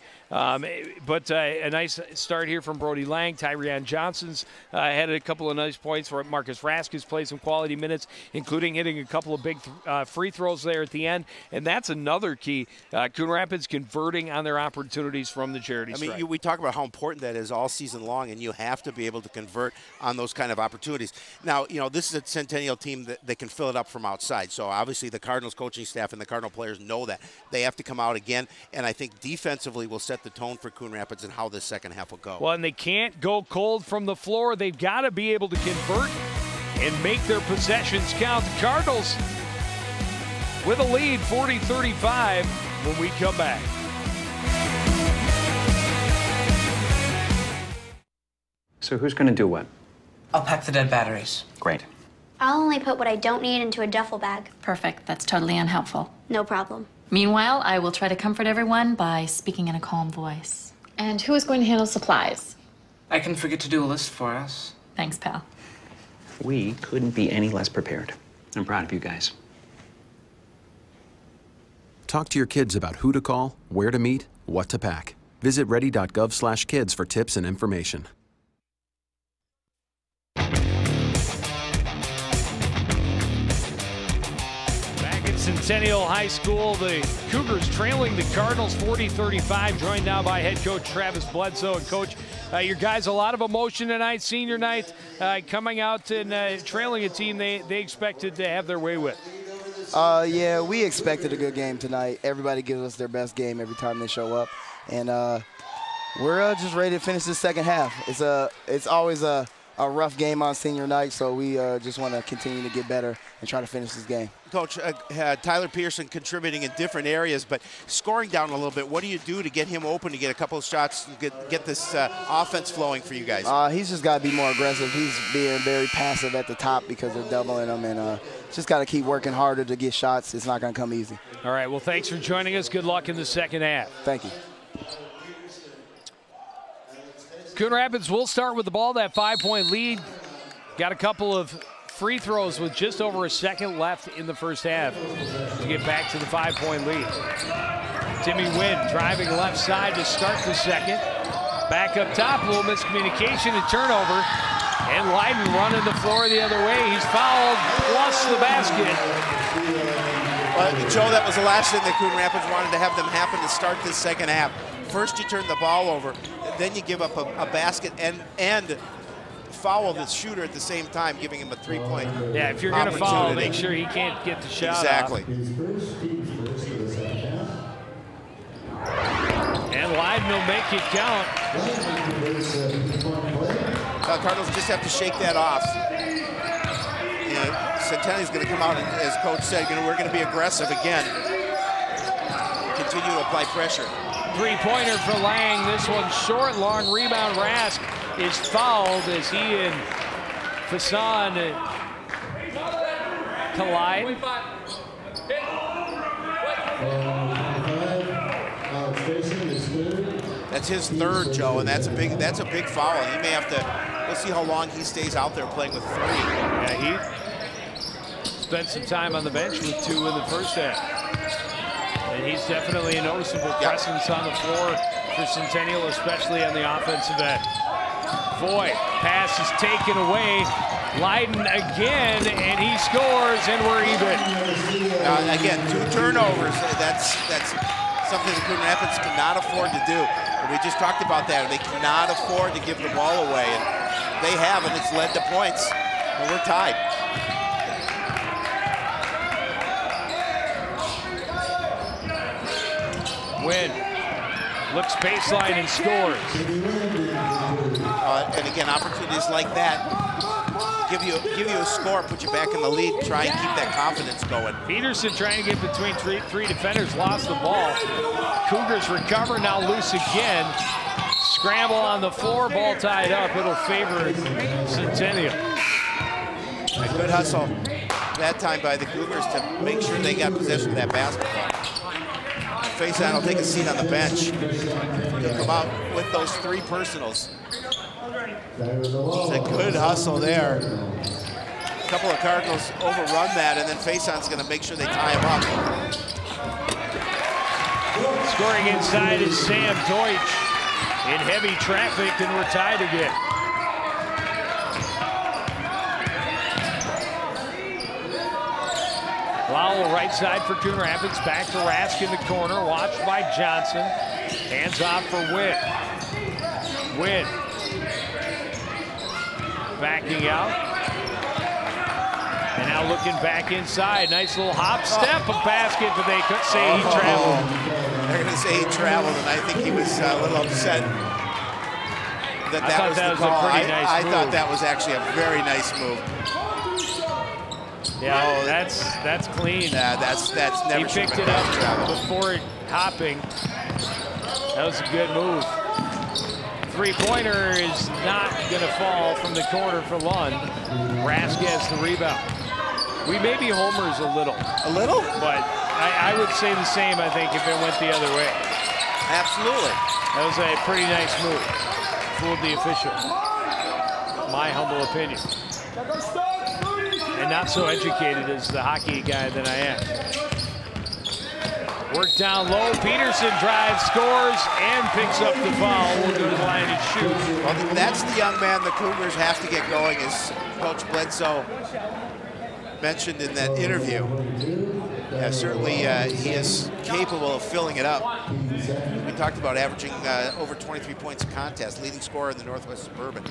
But a nice start here from Brody Lang. Tyrion Johnson's had a couple of nice points. For Marcus Rask has played some quality minutes, including hitting a couple of big free throws there at the end. And that's another key. Coon Rapids converting on their opportunities from the charity stripe. I mean, we talk about how important that is all season long, and you have to be able to convert on those kind of opportunities. Now, you know, this is a Centennial team that can fill it up from outside. So obviously the Cardinals coaching staff and the Cardinal players know that. They have to come out again, and I think defensively will set the tone for Coon Rapids and how this second half will go. Well, and they can't go cold from the floor. They've got to be able to convert and make their possessions count. The Cardinals with a lead, 40-35, when we come back. So who's going to do what? I'll pack the dead batteries. Great. I'll only put what I don't need into a duffel bag. Perfect. That's totally unhelpful. No problem. Meanwhile, I will try to comfort everyone by speaking in a calm voice. And who is going to handle supplies? I can forget to do a list for us. Thanks, pal. We couldn't be any less prepared. I'm proud of you guys. Talk to your kids about who to call, where to meet, what to pack. Visit ready.gov/kids for tips and information. Centennial High School, the Cougars trailing the Cardinals 40-35, joined now by head coach Travis Bledsoe. And coach, your guys, a lot of emotion tonight, senior night, coming out and trailing a team they expected to have their way with. Yeah, we expected a good game tonight. Everybody gives us their best game every time they show up. And we're just ready to finish the second half. It's always a rough game on senior night, so we just want to continue to get better and try to finish this game. Coach, Tyler Pearson contributing in different areas, but scoring down a little bit. What do you do to get him open, to get a couple of shots, and get this offense flowing for you guys? He's just got to be more aggressive. He's being very passive at the top because they're doubling him, and just got to keep working harder to get shots. It's not going to come easy. All right, well, thanks for joining us. Good luck in the second half. Thank you. Coon Rapids will start with the ball, that 5-point lead. Got a couple of free throws with just over a second left in the first half to get back to the 5-point lead. Timmy Wynn driving left side to start the second. Back up top, a little miscommunication and turnover. And Leiden running the floor the other way. He's fouled, plus the basket. Well, Joe, that was the last thing that Coon Rapids wanted to have them happen to start this second half. First you turn the ball over, then you give up a basket and foul the shooter at the same time, giving him a three-point opportunity. Yeah, if you're going to foul, make sure he can't get the shot Exactly. off. And Leiden will make it count. Cardinals just have to shake that off. Centennial's going to come out, and, as Coach said, we're going to be aggressive again. Continue to apply pressure. Three-pointer for Lang. This one short, long rebound. Rask is fouled as he and Fasson collide. That's his third, Joe, and that's a big foul. He may have to. We'll see how long he stays out there playing with 3. Yeah, he spent some time on the bench with 2 in the first half. And he's definitely a noticeable presence on the floor for Centennial, especially on the offensive end. Voigt, pass is taken away. Leiden again, and he scores, and we're even. Again, 2 turnovers. That's something the Coon Rapids cannot afford to do. And we just talked about that. They cannot afford to give the ball away, and they have, and it's led to points. And we're tied. Win. Looks baseline and scores. And again, opportunities like that give you a score, put you back in the lead, try and keep that confidence going. Peterson trying to get between three defenders, lost the ball. Cougars recover, now loose again. Scramble on the floor, ball tied up. It'll favor Centennial. A good hustle that time by the Cougars to make sure they got possession of that basketball. Faison will take a seat on the bench. He'll come out with those 3 personals. It's a good hustle there. A couple of Cardinals overrun that, and then Faison's going to make sure they tie him up. Scoring inside is Sam Deutsch in heavy traffic, and we're tied again. Lowell right side for Coon Rapids, back to Rask in the corner, watched by Johnson. Hands off for Witt. Witt backing out. And now looking back inside. Nice little hop step, a basket, but they could say he traveled. They're going to say he traveled, and I think he was a little upset that was the call. I thought that was actually a very nice move. Yeah, that's clean. Yeah, that's never. He picked it up before hopping. That was a good move. 3-pointer is not going to fall from the corner for Lund. Rask has the rebound. We may be homers a little. A little? But I would say the same, I think, if it went the other way. Absolutely. That was a pretty nice move. Fooled the official. My humble opinion. And not so educated as the hockey guy that I am. Work down low, Peterson drives, scores, and picks up the foul. We'll go to the line and shoot. Well, that's the young man the Cougars have to get going, as Coach Bledsoe mentioned in that interview. Yeah, certainly he is capable of filling it up. We talked about averaging over 23 points a contest, leading scorer in the Northwest Suburban.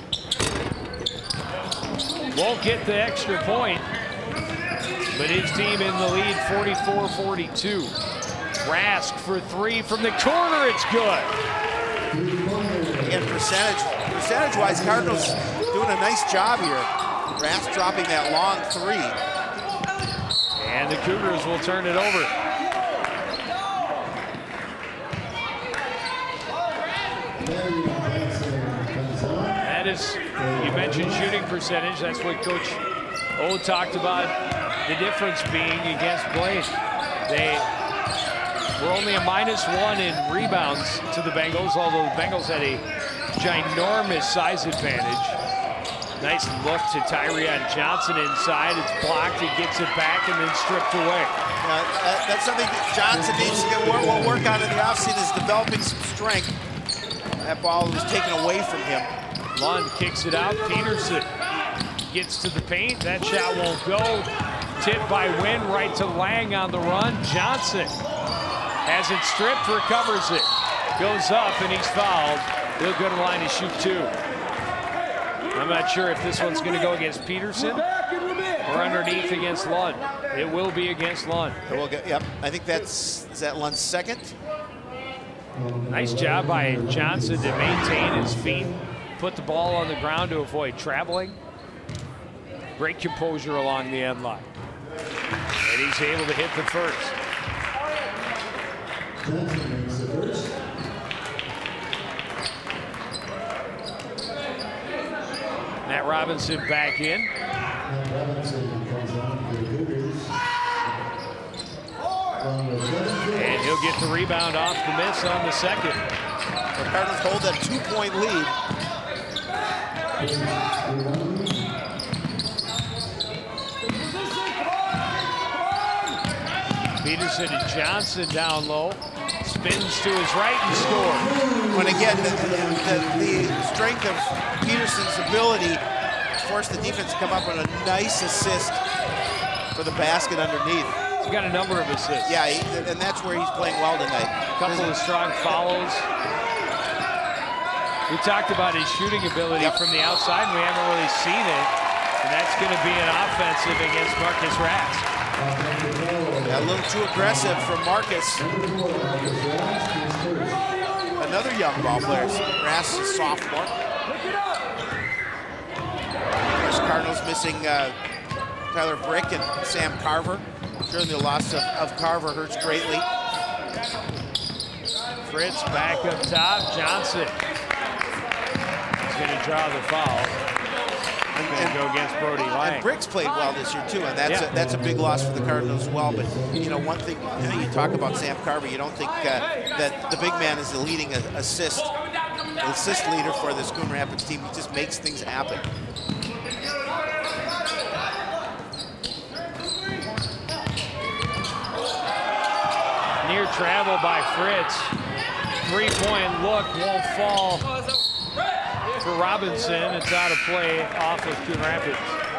Won't get the extra point, but his team in the lead, 44-42. Rask for 3 from the corner, it's good. Again, percentage-wise, Cardinals doing a nice job here. Rask dropping that long 3. And the Cougars will turn it over. That is, you mentioned shooting percentage. That's what Coach O talked about, the difference being against Blaine. They were only a -1 in rebounds to the Bengals, although the Bengals had a ginormous size advantage. Nice look to Tyrion Johnson inside. It's blocked, he gets it back, and then stripped away. That's something that Johnson needs to get work on in the offseason, is developing some strength. That ball was taken away from him. Lund kicks it out. Peterson gets to the paint. That shot won't go. Tipped by Wynn, right to Lang on the run. Johnson has it stripped, recovers it. Goes up, and he's fouled. He'll go to the line to shoot 2. I'm not sure if this one's going to go against Peterson or underneath against Lund. It will be against Lund. Yep, I think is that Lund's second? Nice job by Johnson to maintain his feet, put the ball on the ground to avoid traveling. Great composure along the end line. And he's able to hit the first. Matt Robinson back in. And he'll get the rebound off the miss on the second. The Cardinals hold that 2-point lead. Peterson and Johnson down low. Spins to his right and scores. And again, the strength of Peterson's ability forced the defense to come up with a nice assist for the basket underneath. He's got a number of assists. Yeah, and that's where he's playing well tonight. A couple of strong follows. We talked about his shooting ability from the outside, and we haven't really seen it. And that's going to be an offensive against Marcus Rask. Yeah, a little too aggressive from Marcus. Another young ball player. Rask, a sophomore. There's Cardinals missing Tyler Brick and Sam Carver. Certainly the loss of Carver hurts greatly. Fritz back up top. Johnson is going to draw the foul. And go against Brody Lang. And Brick's played well this year too, and that's a big loss for the Cardinals as well. But you know, one thing you talk about Sam Carver, you don't think that the big man is the leading assist leader for this Coon Rapids team. He just makes things happen. Near travel by Fritz. 3-point look won't fall for Robinson. It's out of play off of Coon Rapids.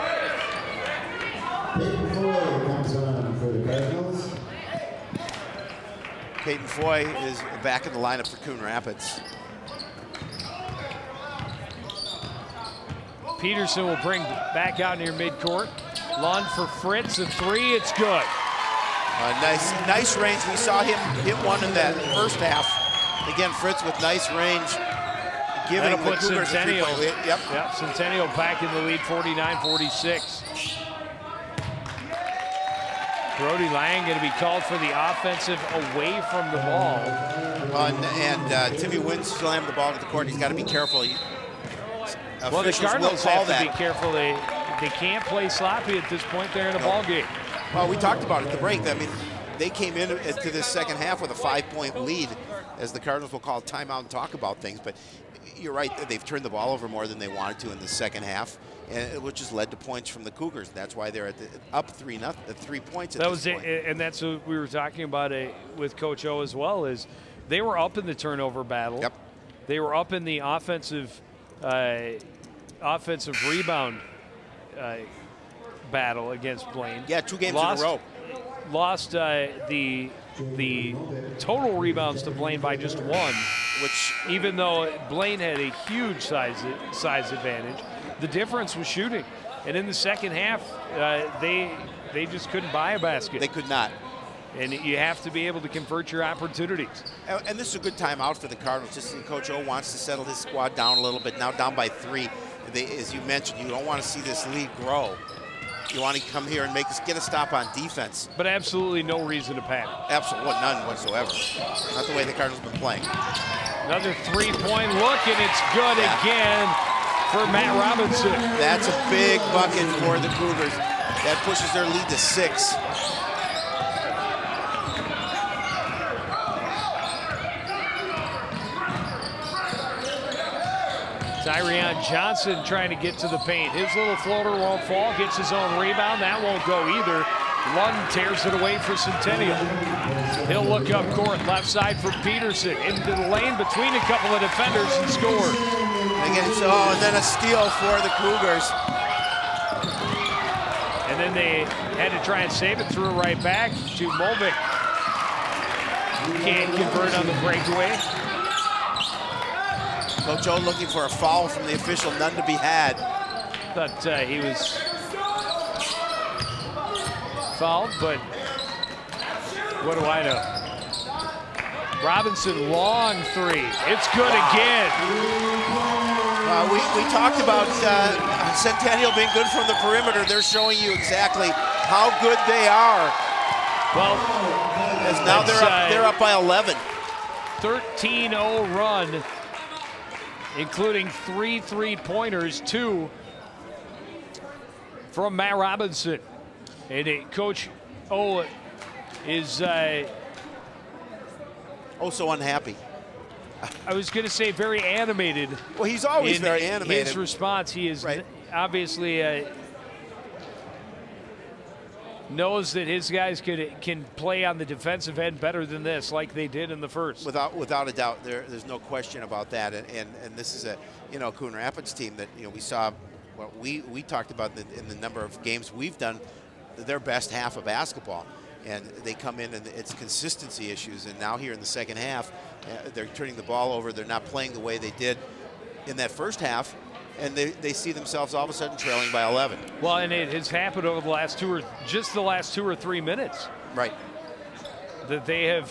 Peyton Foy is back in the lineup for Coon Rapids. Peterson will bring back out near midcourt. Lund for Fritz, a three, it's good. Nice range. We saw him hit one in that first half. Again, Fritz with nice range. Giving the Cougars Centennial. a 3-point lead. Yep, Centennial back in the lead, 49-46. Brody Lang going to be called for the offensive away from the ball. And Timmy Wynn slammed the ball to the court. He's got to be careful. Well, the Cardinals have to be careful. They can't play sloppy at this point. They're in a ball game. Well, we talked about it at the break. I mean, they came into this second half with a 5-point lead, as the Cardinals will call timeout and talk about things. But you're right, they've turned the ball over more than they wanted to in the second half, which has led to points from the Cougars. That's why they're up 3 points at this point. And that's what we were talking about with Coach O as well, is they were up in the turnover battle. Yep. They were up in the offensive rebound battle against Blaine. Yeah, 2 games in a row. Lost the total rebounds to Blaine by just 1, which even though Blaine had a huge size advantage, the difference was shooting. And in the second half, they just couldn't buy a basket. They could not. And you have to be able to convert your opportunities. And this is a good timeout for the Cardinals. Just Coach O wants to settle his squad down a little bit. Now down by 3. As you mentioned, you don't want to see this lead grow. You want to come here and get a stop on defense. But absolutely no reason to panic. Absolutely none whatsoever. Not the way the Cardinals have been playing. Another 3-point look, and it's good again for Matt Robinson. That's a big bucket for the Cougars. That pushes their lead to 6. Tyrion Johnson trying to get to the paint. His little floater won't fall, gets his own rebound. That won't go either. Lund tears it away for Centennial. He'll look up court, left side for Peterson. Into the lane between a couple of defenders and scores. And then a steal for the Cougars. And then they had to try and save it, threw it right back to Mulvick. Can't convert on the breakaway. Coach O looking for a foul from the official, none to be had. Thought he was fouled, but what do I know? Robinson, long 3. It's good again. We talked about Centennial being good from the perimeter. They're showing you exactly how good they are. Well, as now they're up by 11. 13-0 run, including 3 3-pointers, 2 from Matt Robinson. And Coach O is so unhappy. I was going to say very animated. Well, he's always very animated. His response, he is obviously knows that his guys can play on the defensive end better than this, like they did in the first. Without a doubt, there's no question about that. And this is a Coon Rapids team that we saw. What we talked about in the number of games we've done, their best half of basketball. And they come in and it's consistency issues. And now here in the second half, they're turning the ball over. They're not playing the way they did in that first half. And they see themselves all of a sudden trailing by 11. Well, and it has happened over the last just the last 2 or 3 minutes. Right. That they have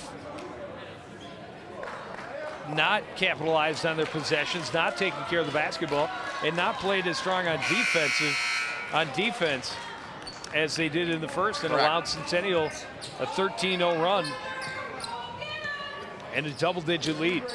not capitalized on their possessions, not taken care of the basketball, and not played as strong on defense as they did in the first, and allowed Centennial a 13-0 run and a double-digit lead.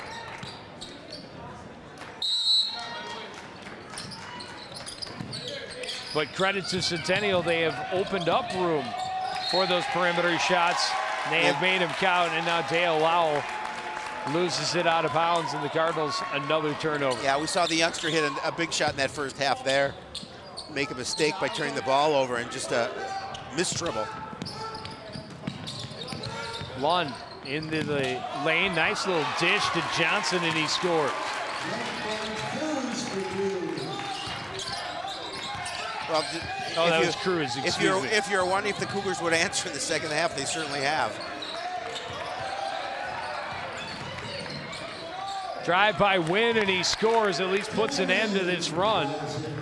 But credit to Centennial, they have opened up room for those perimeter shots. They have made them count, and now Dale Lowell loses it out of bounds, and the Cardinals another turnover. Yeah, we saw the youngster hit a big shot in that first half there. Make a mistake by turning the ball over and just a missed dribble. Lund into the lane, nice little dish to Johnson, and he scores. Well, that was Cruz, excuse me. If you're wondering if the Cougars would answer in the second half, they certainly have. Drive by Wynn, and he scores, at least puts an end to this run.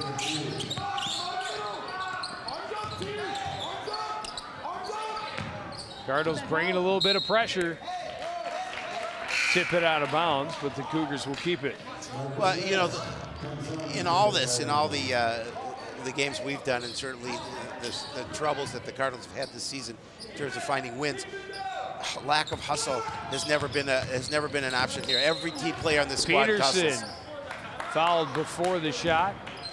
Cardinals bringing a little bit of pressure. Tip it out of bounds, but the Cougars will keep it. Well, in all this, in all the games we've done, and certainly the troubles that the Cardinals have had this season in terms of finding wins, lack of hustle has never been an option here. Every team player on the squad hustles. Fouled before the shot.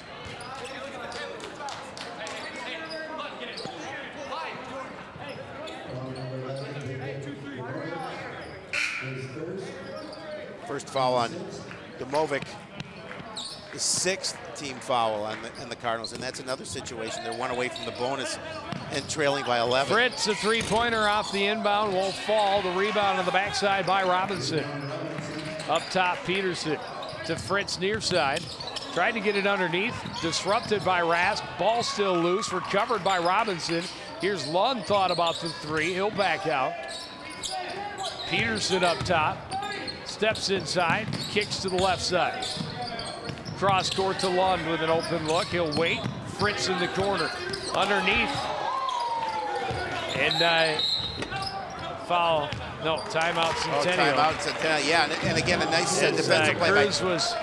First foul on Domovic, the 6th team foul on the Cardinals, and that's another situation. They're one away from the bonus and trailing by 11. Fritz, a three-pointer off the inbound, won't fall. The rebound on the backside by Robinson. Up top, Peterson to Fritz near side. Tried to get it underneath, disrupted by Rask. Ball still loose, recovered by Robinson. Here's Lund, thought about the three. He'll back out. Peterson up top. Steps inside, kicks to the left side. Cross court to Lund with an open look. He'll wait. Fritz in the corner. Underneath. And foul. No, timeout Centennial. Oh, timeout Centennial. Yeah, and again, a nice defensive play by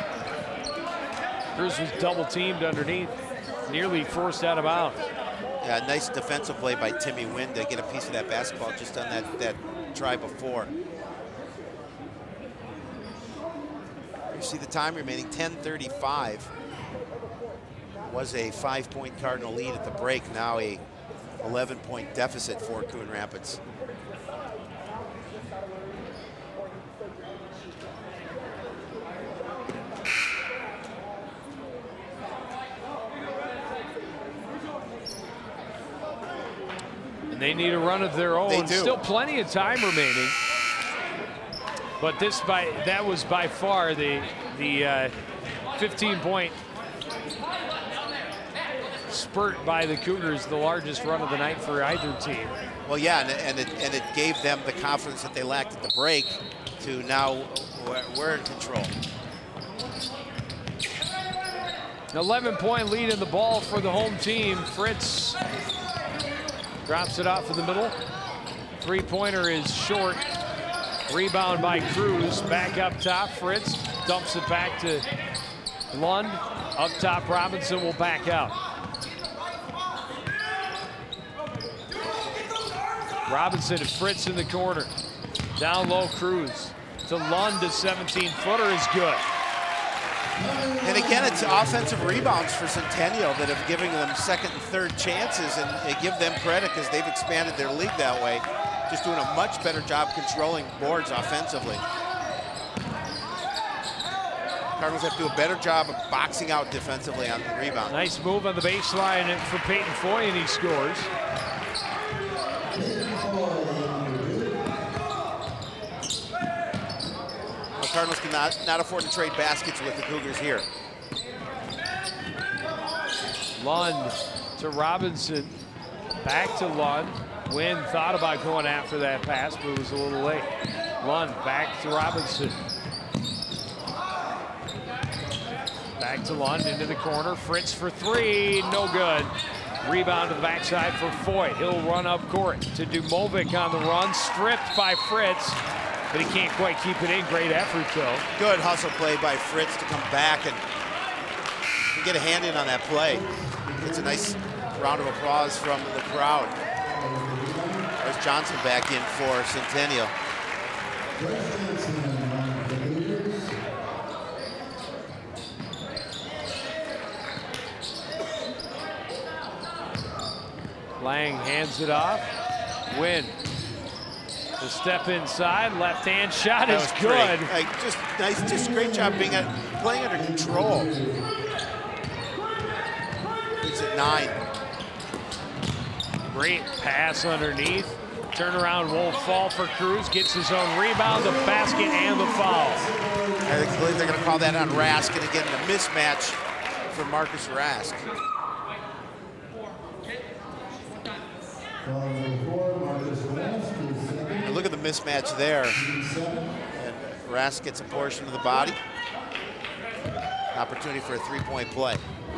Cruz was double teamed underneath. Nearly forced out of bounds. Yeah, nice defensive play by Timmy Wynn to get a piece of that basketball just on that try before. You see the time remaining, 10:35. Was a 5-point Cardinal lead at the break, now a 11-point deficit for Coon Rapids. And they need a run of their own. They do. Still plenty of time remaining. But that was by far the 15-point spurt by the Cougars, the largest run of the night for either team. Well, yeah, and it gave them the confidence that they lacked at the break to now we're in control. An 11-point lead in the ball for the home team. Fritz drops it off in the middle. Three-pointer is short. Rebound by Cruz. Back up top. Fritz dumps it back to Lund. Up top, Robinson will back out. Robinson to Fritz in the corner. Down low, Cruz. To Lund, a 17-footer is good. And again, it's offensive rebounds for Centennial that have given them second and third chances, and they give them credit because they've expanded their league that way. Just doing a much better job controlling boards offensively. Cardinals have to do a better job of boxing out defensively on the rebound. Nice move on the baseline for Peyton Foy, and he scores. The Cardinals cannot afford to trade baskets with the Cougars here. Lund to Robinson, back to Lund. Wynn thought about going after that pass, but it was a little late. Lund back to Robinson. Back to Lund into the corner. Fritz for three, no good. Rebound to the backside for Foy. He'll run up court to Dumovic on the run. Stripped by Fritz, but he can't quite keep it in. Great effort, though. Good hustle play by Fritz to come back and get a hand in on that play. It's a nice round of applause from the crowd. There's Johnson back in for Centennial. Lang hands it off. Wynn. The step inside, left hand shot is good. Like, just nice, just great job playing under control. He's at 9. Great pass underneath. Turnaround won't fall for Cruz. Gets his own rebound, the basket, and the foul. I believe they're going to call that on Rask, and again, the mismatch for Marcus Rask. And look at the mismatch there. And Rask gets a portion of the body. Opportunity for a three-point play.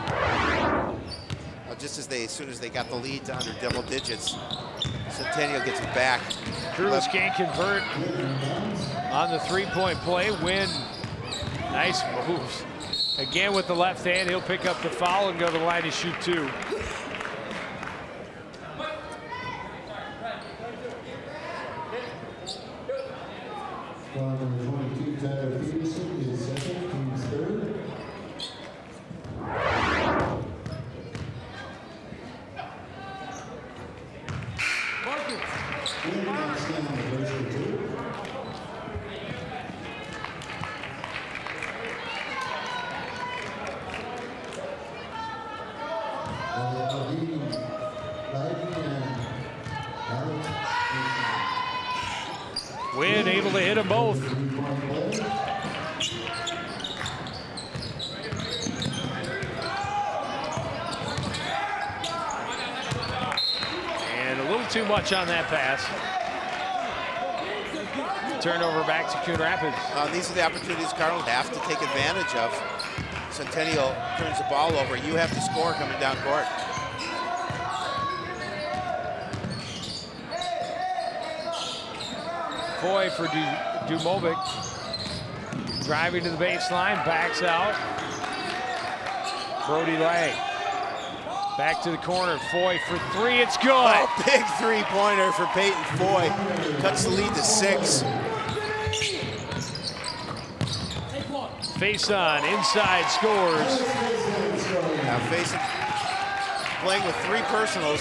Just as soon as they got the lead to under double digits, Centennial gets it back. Cruz can't convert on the three-point play. Wynn, nice moves. Again with the left hand, he'll pick up the foul and go to the line to shoot 2. Wynn able to hit them both. And a little too much on that pass. Turnover back to Coon Rapids. These are the opportunities Cardinals have to take advantage of. Centennial turns the ball over. You have to score coming down court. Foy for Dumovic. Driving to the baseline, backs out. Brody Lang. Back to the corner, Foy for three, it's good. Oh, big three-pointer for Peyton Foy. Cuts the lead to 6. Face-on, inside scores. Now Face-on playing with 3 personals.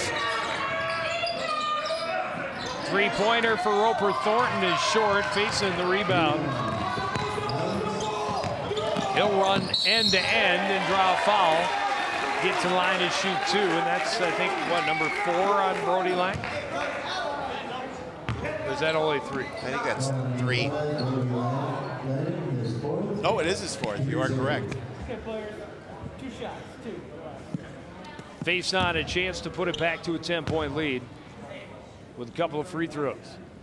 Three-pointer for Roper Thornton is short, facing the rebound. He'll run end-to-end and draw a foul. Get to the line and shoot 2, and that's, I think, what, number 4 on Brody Lang? Or is that only 3? I think that's 3. No, it is his 4th. You are correct. Face on, a chance to put it back to a 10-point lead with a couple of free throws.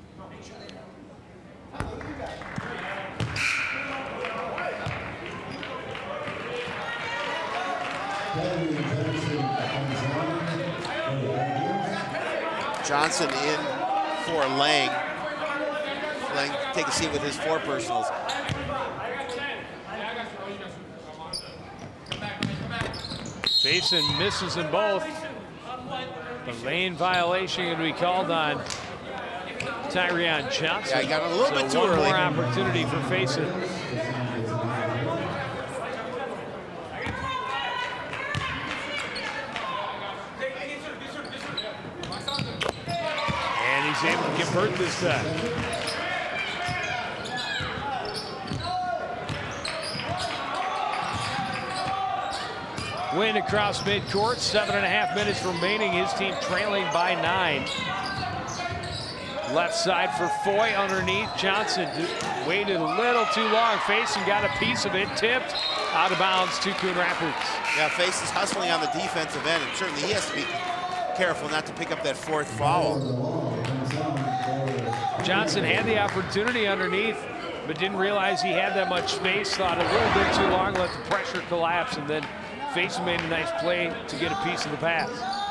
Johnson in for Lang. Lang take a seat with his 4 personals. Faison misses them both. The lane violation going to be called on Tyrion Johnson. Yeah, he got a little bit too one early. More opportunity for Faison. And he's able to convert this time. Win across midcourt, 7.5 minutes remaining. His team trailing by 9. Left side for Foy underneath. Johnson waited a little too long. Faison got a piece of it, tipped out of bounds to Coon Rapids. Yeah, Faison's hustling on the defensive end, and certainly he has to be careful not to pick up that 4th foul. Johnson had the opportunity underneath, but didn't realize he had that much space. Thought a little bit too long, let the pressure collapse, and then Faison made a nice play to get a piece of the pass.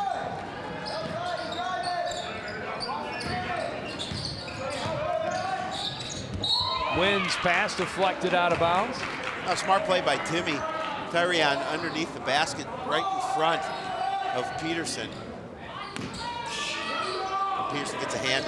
Wynn's pass deflected out of bounds. A smart play by Timmy. Tyrion underneath the basket, right in front of Peterson. And Peterson gets a hand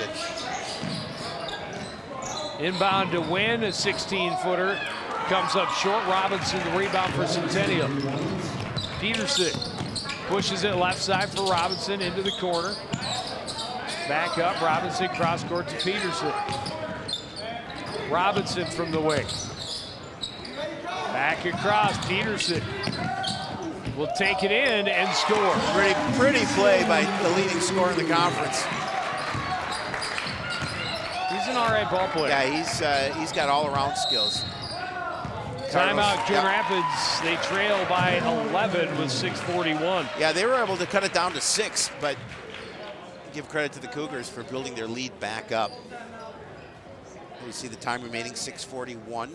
in. Inbound to Wynn, a 16-footer. Comes up short. Robinson, the rebound for Centennial. Peterson pushes it left side for Robinson into the corner. Back up, Robinson cross court to Peterson. Robinson from the wing. Back across, Peterson will take it in and score. Pretty play by the leading scorer in the conference. He's an all right ball player. Yeah, he's got all-around skills. Timeout, Coon Rapids. They trail by 11 with 6:41. Yeah, they were able to cut it down to 6, but give credit to the Cougars for building their lead back up. You see the time remaining, 6:41.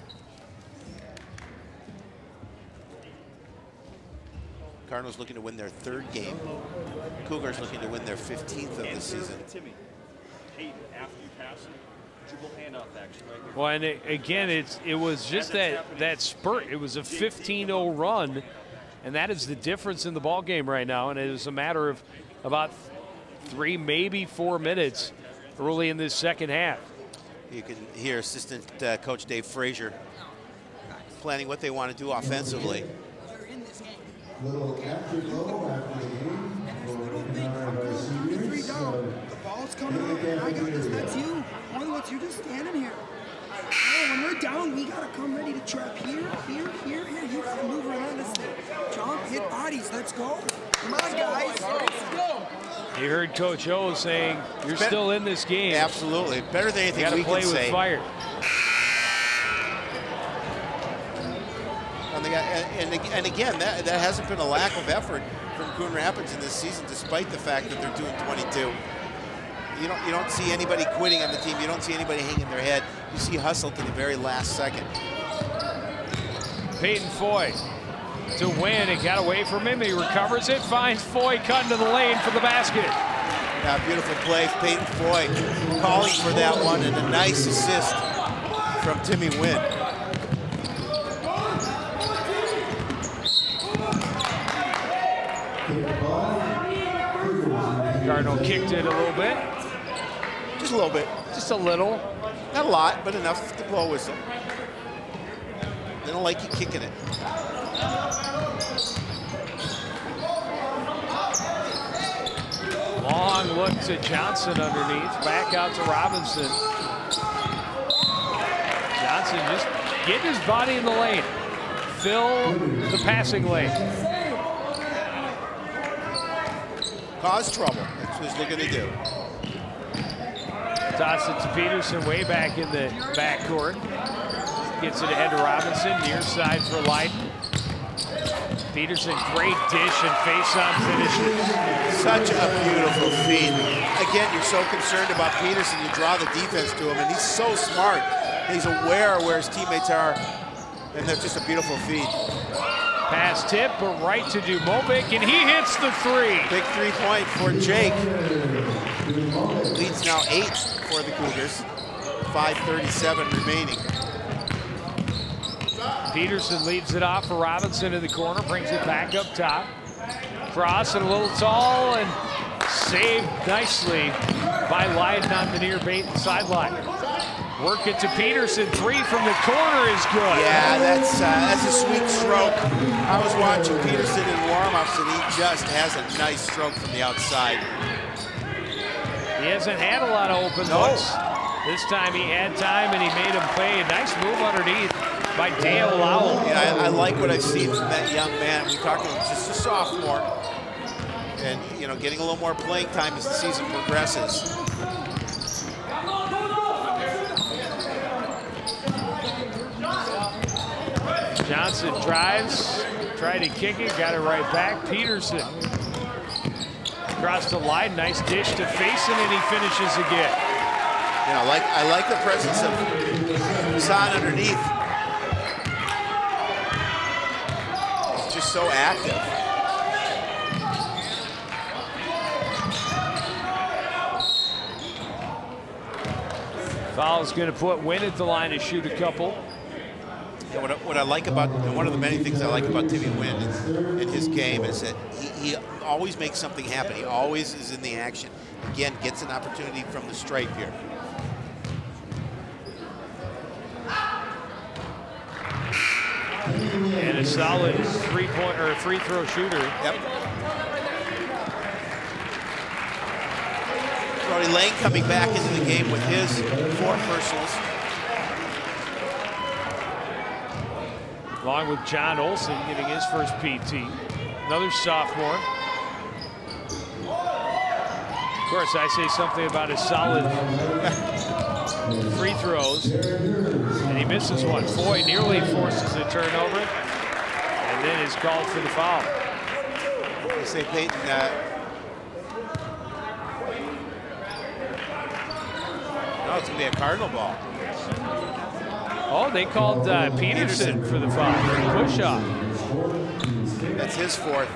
Cardinals looking to win their 3rd game. Cougars looking to win their 15th of the season. Timmy, Hayden, after you pass, dribble handoff action right here. Well, and again, it was just that spurt. It was a 15-0 run, and that is the difference in the ball game right now. And it is a matter of about 3, maybe 4 minutes early in this second half. You can hear assistant coach Dave Frazier planning what they want to do offensively. Little afterglow after the game. The ball's coming up, and I got this. That's you. Only what's you just standing here. Oh, when we're down, we gotta come ready to trap here, here, here, here. You gotta move around this thing. Jump, hit bodies. Let's go. Come on, guys. Let's go. You heard Coach O saying you're still in this game. Absolutely, better than anything we play can say. with fire. And again, that hasn't been a lack of effort from Coon Rapids in this season, despite the fact that they're doing 22. You don't see anybody quitting on the team. You don't see anybody hanging their head. You see hustle to the very last second. Peyton Foy to win. It got away from him. He recovers it, finds Foy cutting to the lane for the basket. Yeah, beautiful play. Peyton Foy calling for that one, and a nice assist from Timmy Wynn. Cardinal kicked it a little bit. Just a little bit. Just a little. Not a lot, but enough to blow a whistle. They don't like you kicking it. Long look to Johnson underneath. Back out to Robinson. Johnson just getting his body in the lane. Fill the passing lane. Cause trouble. That's what he's looking to do. Toss it to Peterson way back in the backcourt. Gets it ahead to Robinson. Near side for Leiden. Peterson, great dish and face-on finishes. Such a beautiful feed. Again, you're so concerned about Peterson, you draw the defense to him, and he's so smart. He's aware of where his teammates are, and that's just a beautiful feed. Pass tip, but right to Dumovic, and he hits the 3. Big 3-point for Jake. Leads now 8 for the Cougars. 5:37 remaining. Peterson leaves it off for Robinson in the corner, brings it back up top. Cross and a little tall, and saved nicely by Leiden on the near sideline. Work it to Peterson. 3 from the corner is good. Yeah, that's a sweet stroke. I was watching Peterson in warm-ups, and he just has a nice stroke from the outside. He hasn't had a lot of open looks. This time he had time, and he made him pay. A nice move underneath. by Dale Lowell. Yeah, I like what I've seen from that young man. We talked to him, just a sophomore. And, you know, getting a little more playing time as the season progresses. Johnson drives, tried to kick it, got it right back. Peterson across the line, nice dish to Faison, and he finishes again. You know, I like the presence of Son underneath. He's just so active. Foul's going to put Wynn at the line to shoot a couple. Yeah, what I like about, one of the many things I like about Timmy Wynn in his game is that he always makes something happen. He always is in the action. Again, gets an opportunity from the stripe here. And a solid three-point or free throw shooter. Yep. Brody Lane coming back into the game with his 4 personals. Along with John Olson getting his first PT. Another sophomore. Of course, I say something about his solid free throws, and he misses one. Foy nearly forces a turnover, and then is called for the foul. They say Peyton, no, it's going to be a Cardinal ball. Oh, they called Peterson for the foul, for the push-off. That's his 4th.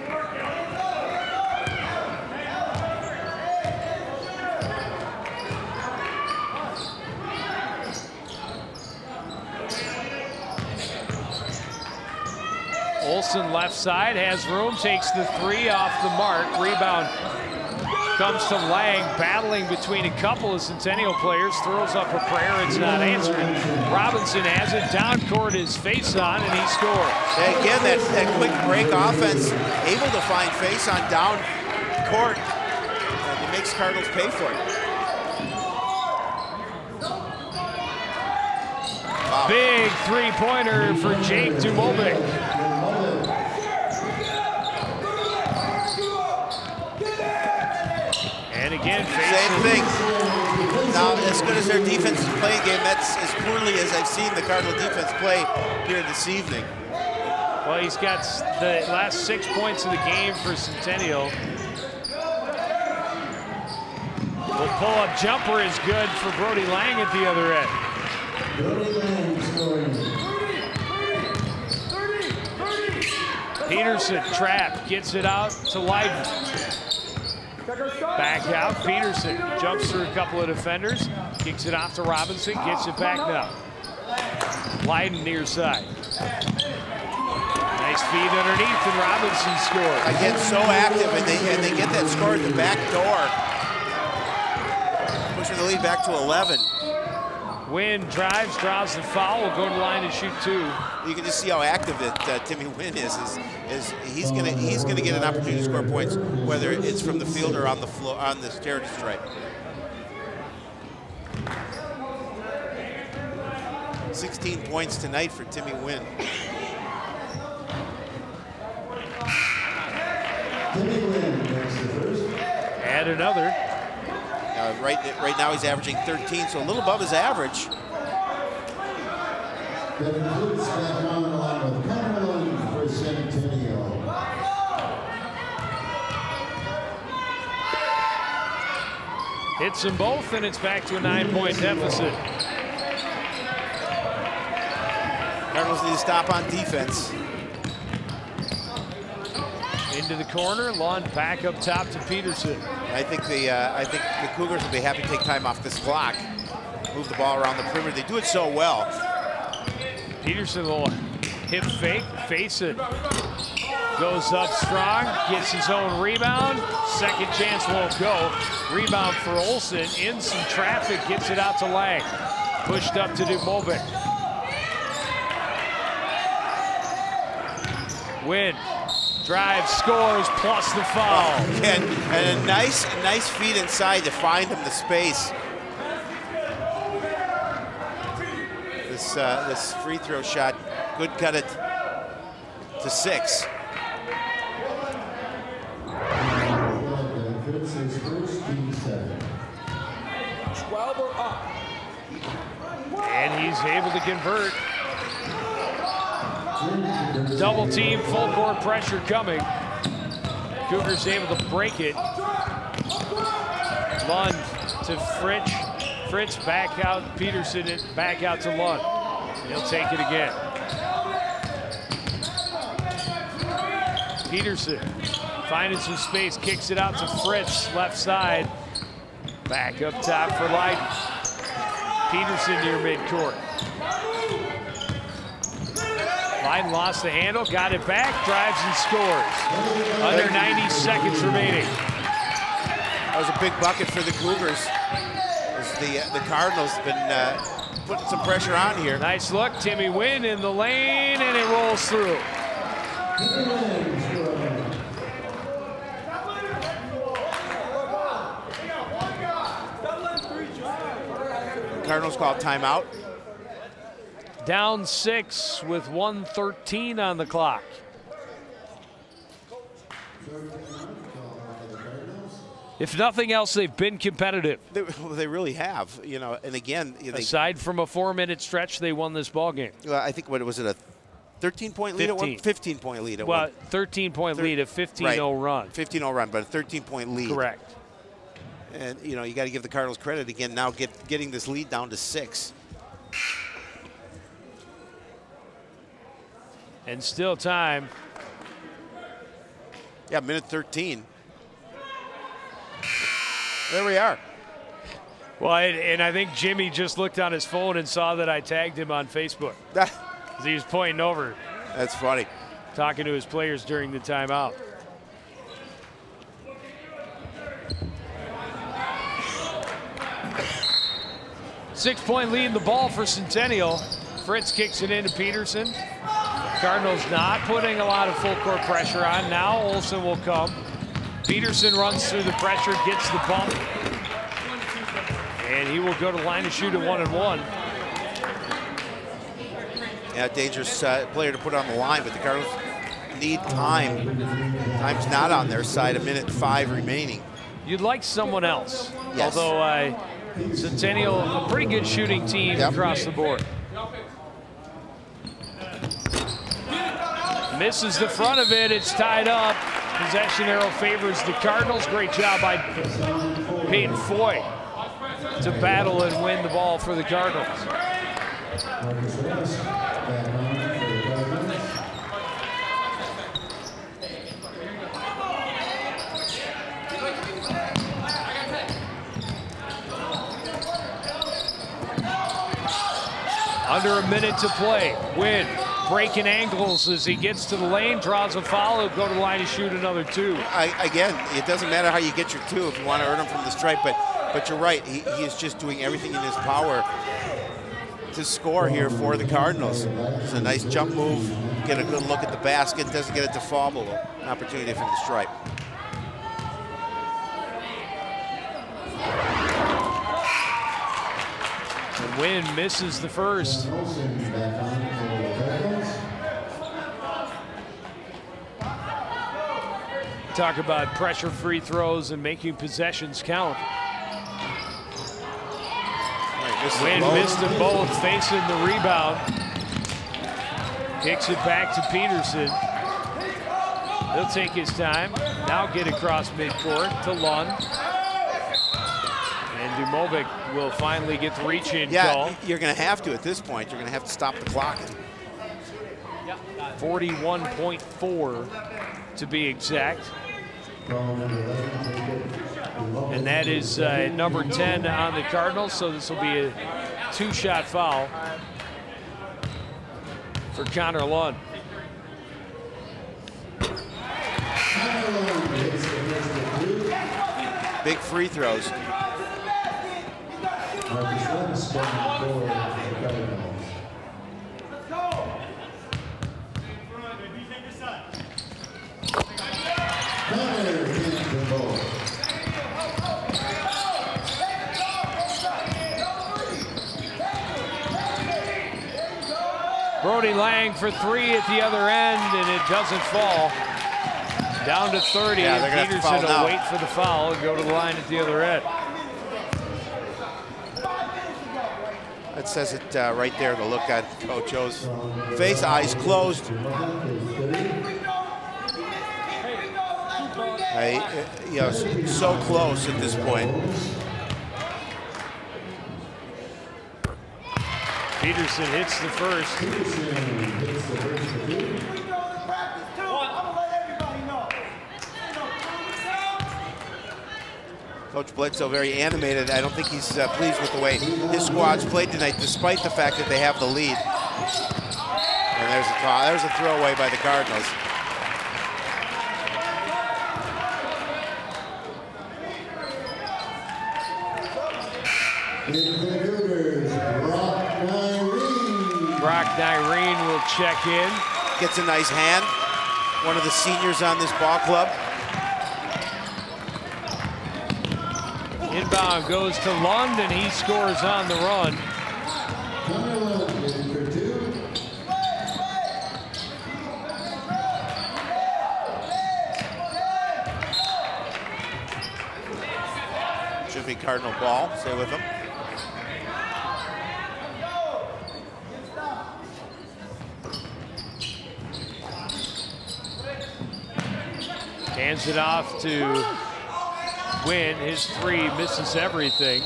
Olson left side, has room, takes the 3 off the mark. Rebound comes to Lang, battling between a couple of Centennial players, throws up a prayer, it's not answered. Robinson has it, down court is Faison, and he scores. And again, that quick break offense, able to find Faison down court, and it makes Cardinals pay for it. Wow. Big three-pointer for Jake Dumovic. And again, same thing. Now, as good as their defense is playing game, that's as poorly as I've seen the Cardinal defense play here this evening. Well, he's got the last 6 points of the game for Centennial. The pull-up jumper is good for Brody Lang at the other end. Brody Lang scoring. Peterson trap, gets it out to Leiden. Back out, Peterson jumps through a couple of defenders, kicks it off to Robinson, gets it back now. Leiden near side. Nice feed underneath, and Robinson scores. Again, so active, and they get that score at the back door. Pushing the lead back to 11. Wynn drives, draws the foul, will go to the line and shoot 2. You can just see how active that Timmy Wynn is he's gonna get an opportunity to score points, whether it's from the field or on the floor, on the charity stripe. 16 points tonight for Timmy Wynn. Timmy Wynn makes the first. Add another. Right now he's averaging 13, so a little above his average. That includes Scott Common along with Cumberland for Centennial. Hits them both, and it's back to a 9-point deficit. Cardinals need to stop on defense. Into the corner, Lund back up top to Peterson. I think the Cougars will be happy to take time off this clock, move the ball around the perimeter. They do it so well. Peterson will hip fake, face it. Goes up strong, gets his own rebound. Second chance won't go. Rebound for Olson, in some traffic, gets it out to Lang. Pushed up to Dumovic. Wynn. Drive, scores, plus the foul. And a nice feed inside to find him the space. This this free throw shot could cut it to 6. And he's able to convert. Double team, full court pressure coming. Cougars able to break it. Lund to Fritz. Fritz back out, Peterson back out to Lund. He'll take it again. Peterson finding some space, kicks it out to Fritz, left side. Back up top for Leiden. Peterson near midcourt. Leiden lost the handle, got it back, drives and scores. Under 90 seconds remaining. That was a big bucket for the Cougars. The Cardinals have been putting some pressure on here. Nice look, Timmy Wynn in the lane, and it rolls through. Cardinals call timeout. Down 6 with 1:13 on the clock. If nothing else, they've been competitive. They really have, you know. And again, aside from a 4-minute stretch, they won this ball game. I think what was it, a 13-point lead? 15-point lead. Well, 13-point lead, a 15-0 run. 15-0 run, but a 13-point lead. Correct. And you know, you got to give the Cardinals credit again. Now getting this lead down to 6. And still time. Yeah, minute 13. There we are. Well, and I think Jimmy just looked on his phone and saw that I tagged him on Facebook. He was pointing over. That's funny. Talking to his players during the timeout. Six-point lead in the ball for Centennial. Fritz kicks it into Peterson. Cardinals not putting a lot of full court pressure on. Now Olsen will come. Peterson runs through the pressure, gets the bump. And he will go to line to shoot at 1-1. Yeah, dangerous player to put on the line, but the Cardinals need time. Time's not on their side, 1:05 remaining. You'd like someone else. Yes. Although Centennial, a pretty good shooting team across the board. Misses the front of it, it's tied up. Possession arrow favors the Cardinals. Great job by Peyton Foy to battle and win the ball for the Cardinals. Under a minute to play. Wynn breaking angles as he gets to the lane, draws a foul, he'll go to the line to shoot another 2. Again, it doesn't matter how you get your 2 if you want to earn them from the stripe, but you're right, he is just doing everything in his power to score here for the Cardinals. It's a nice jump move, get a good look at the basket, doesn't get it to fall, but an opportunity from the stripe. And Wynn misses the first. Talk about pressure free throws and making possessions count. Wynn missed them both, facing the rebound. Kicks it back to Peterson. He'll take his time. Now get across midcourt to Lund. And Dumovic will finally get the reach-in call. You're going to have to at this point. You're going to have to stop the clock. 41.4 to be exact. And that is number 10 on the Cardinals, so this will be a 2-shot foul for Connor Lund. Big free throws. Brody Lang for 3 at the other end, and it doesn't fall. Down to 30, Yeah, and Peterson will wait for the foul and go to the line at the other end. That says it right there, the look on Coach O's face, eyes closed. You know, so close at this point. Peterson hits the first. Coach Bledsoe very animated. I don't think he's pleased with the way his squad's played tonight, despite the fact that they have the lead. And there's a throwaway by the Cardinals. Brock Nyreen will check in. Gets a nice hand. One of the seniors on this ball club. Inbound goes to London. He scores on the run. Should be Cardinal ball. Stay with him. Hands it off to Win. His 3 misses everything.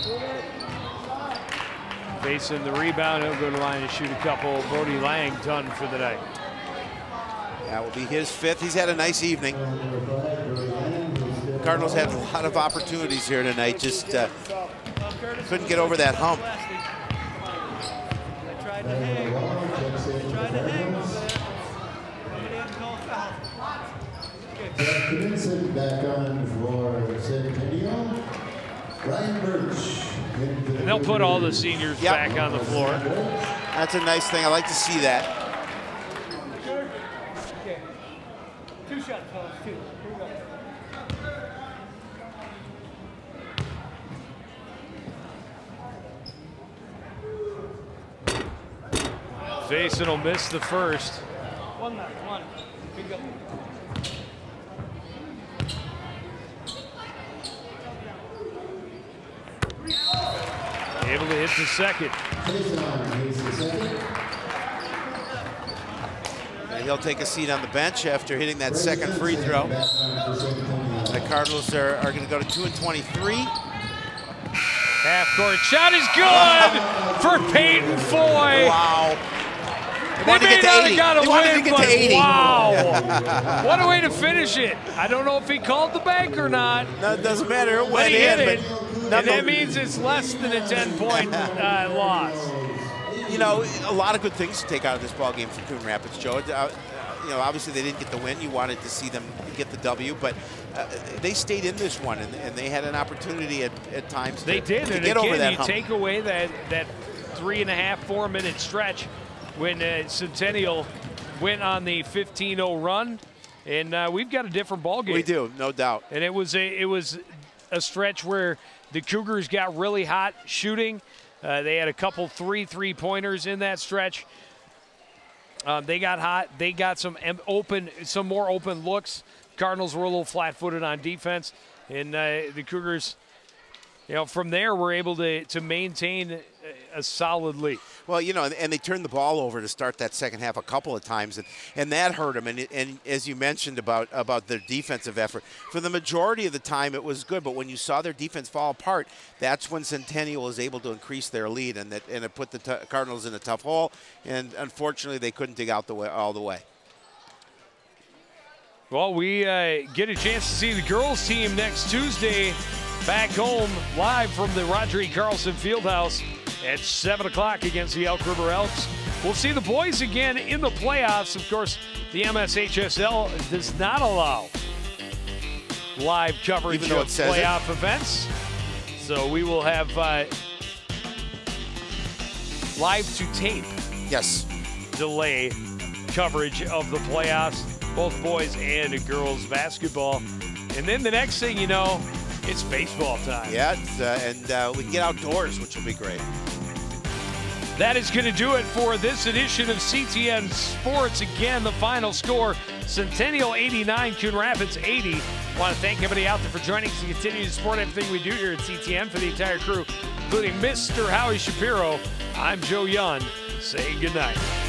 Facing the rebound, he'll go to the line and shoot a couple. Brody Lang done for the night. That will be his 5th. He's had a nice evening. Cardinals had a lot of opportunities here tonight, just couldn't get over that hump. Back on for Centennial. Ryan Birch. And they'll put all the seniors back on the floor. That's a nice thing. I like to see that. Okay. 2 shots, fellas, 2. Here we go. Faison will miss the first. 1 left, 1. Here we go. Able to hit the second. And he'll take a seat on the bench after hitting that second free throw. The Cardinals are going to go to 2 and 23. Half-court shot is good for Peyton Foy. Wow. They may not have got a win, to but 80. wow. What a way to finish it. I don't know if he called the bank or not. No, it doesn't matter. It But went he hit in. it. And that means it's less than a 10-point loss. You know, a lot of good things to take out of this ball game for Coon Rapids, Joe. You know, obviously they didn't get the win. You wanted to see them get the W, but they stayed in this one, and they had an opportunity at times to get again, over that you hump. take away that 3.5, 4-minute stretch when Centennial went on the 15-0 run, and we've got a different ball game. We do, no doubt. And it was a stretch where the Cougars got really hot shooting. They had a couple 3-3-pointers in that stretch. They got hot. They got some more open looks. Cardinals were a little flat-footed on defense, and the Cougars, you know, from there were able to maintain a solid lead. Well, you know, and they turned the ball over to start that second half a couple of times, and that hurt them. And as you mentioned about their defensive effort, for the majority of the time it was good, but when you saw their defense fall apart, that's when Centennial was able to increase their lead, and it put the Cardinals in a tough hole. And unfortunately, they couldn't dig out all the way. Well, we get a chance to see the girls team next Tuesday back home live from the Roger E. Carlson Fieldhouse at 7 o'clock against the Elk River Elks. We'll see the boys again in the playoffs. Of course, the MSHSL does not allow live coverage of playoff events. So we will have live to tape delay coverage of the playoffs, both boys and girls basketball. And then the next thing you know, it's baseball time. Yeah, and we can get outdoors, which will be great. That is going to do it for this edition of CTN Sports. Again, the final score, Centennial 89, Coon Rapids 80. I want to thank everybody out there for joining us and continue to support everything we do here at CTN. For the entire crew, including Mr. Howie Shapiro, I'm Joe Young, saying goodnight.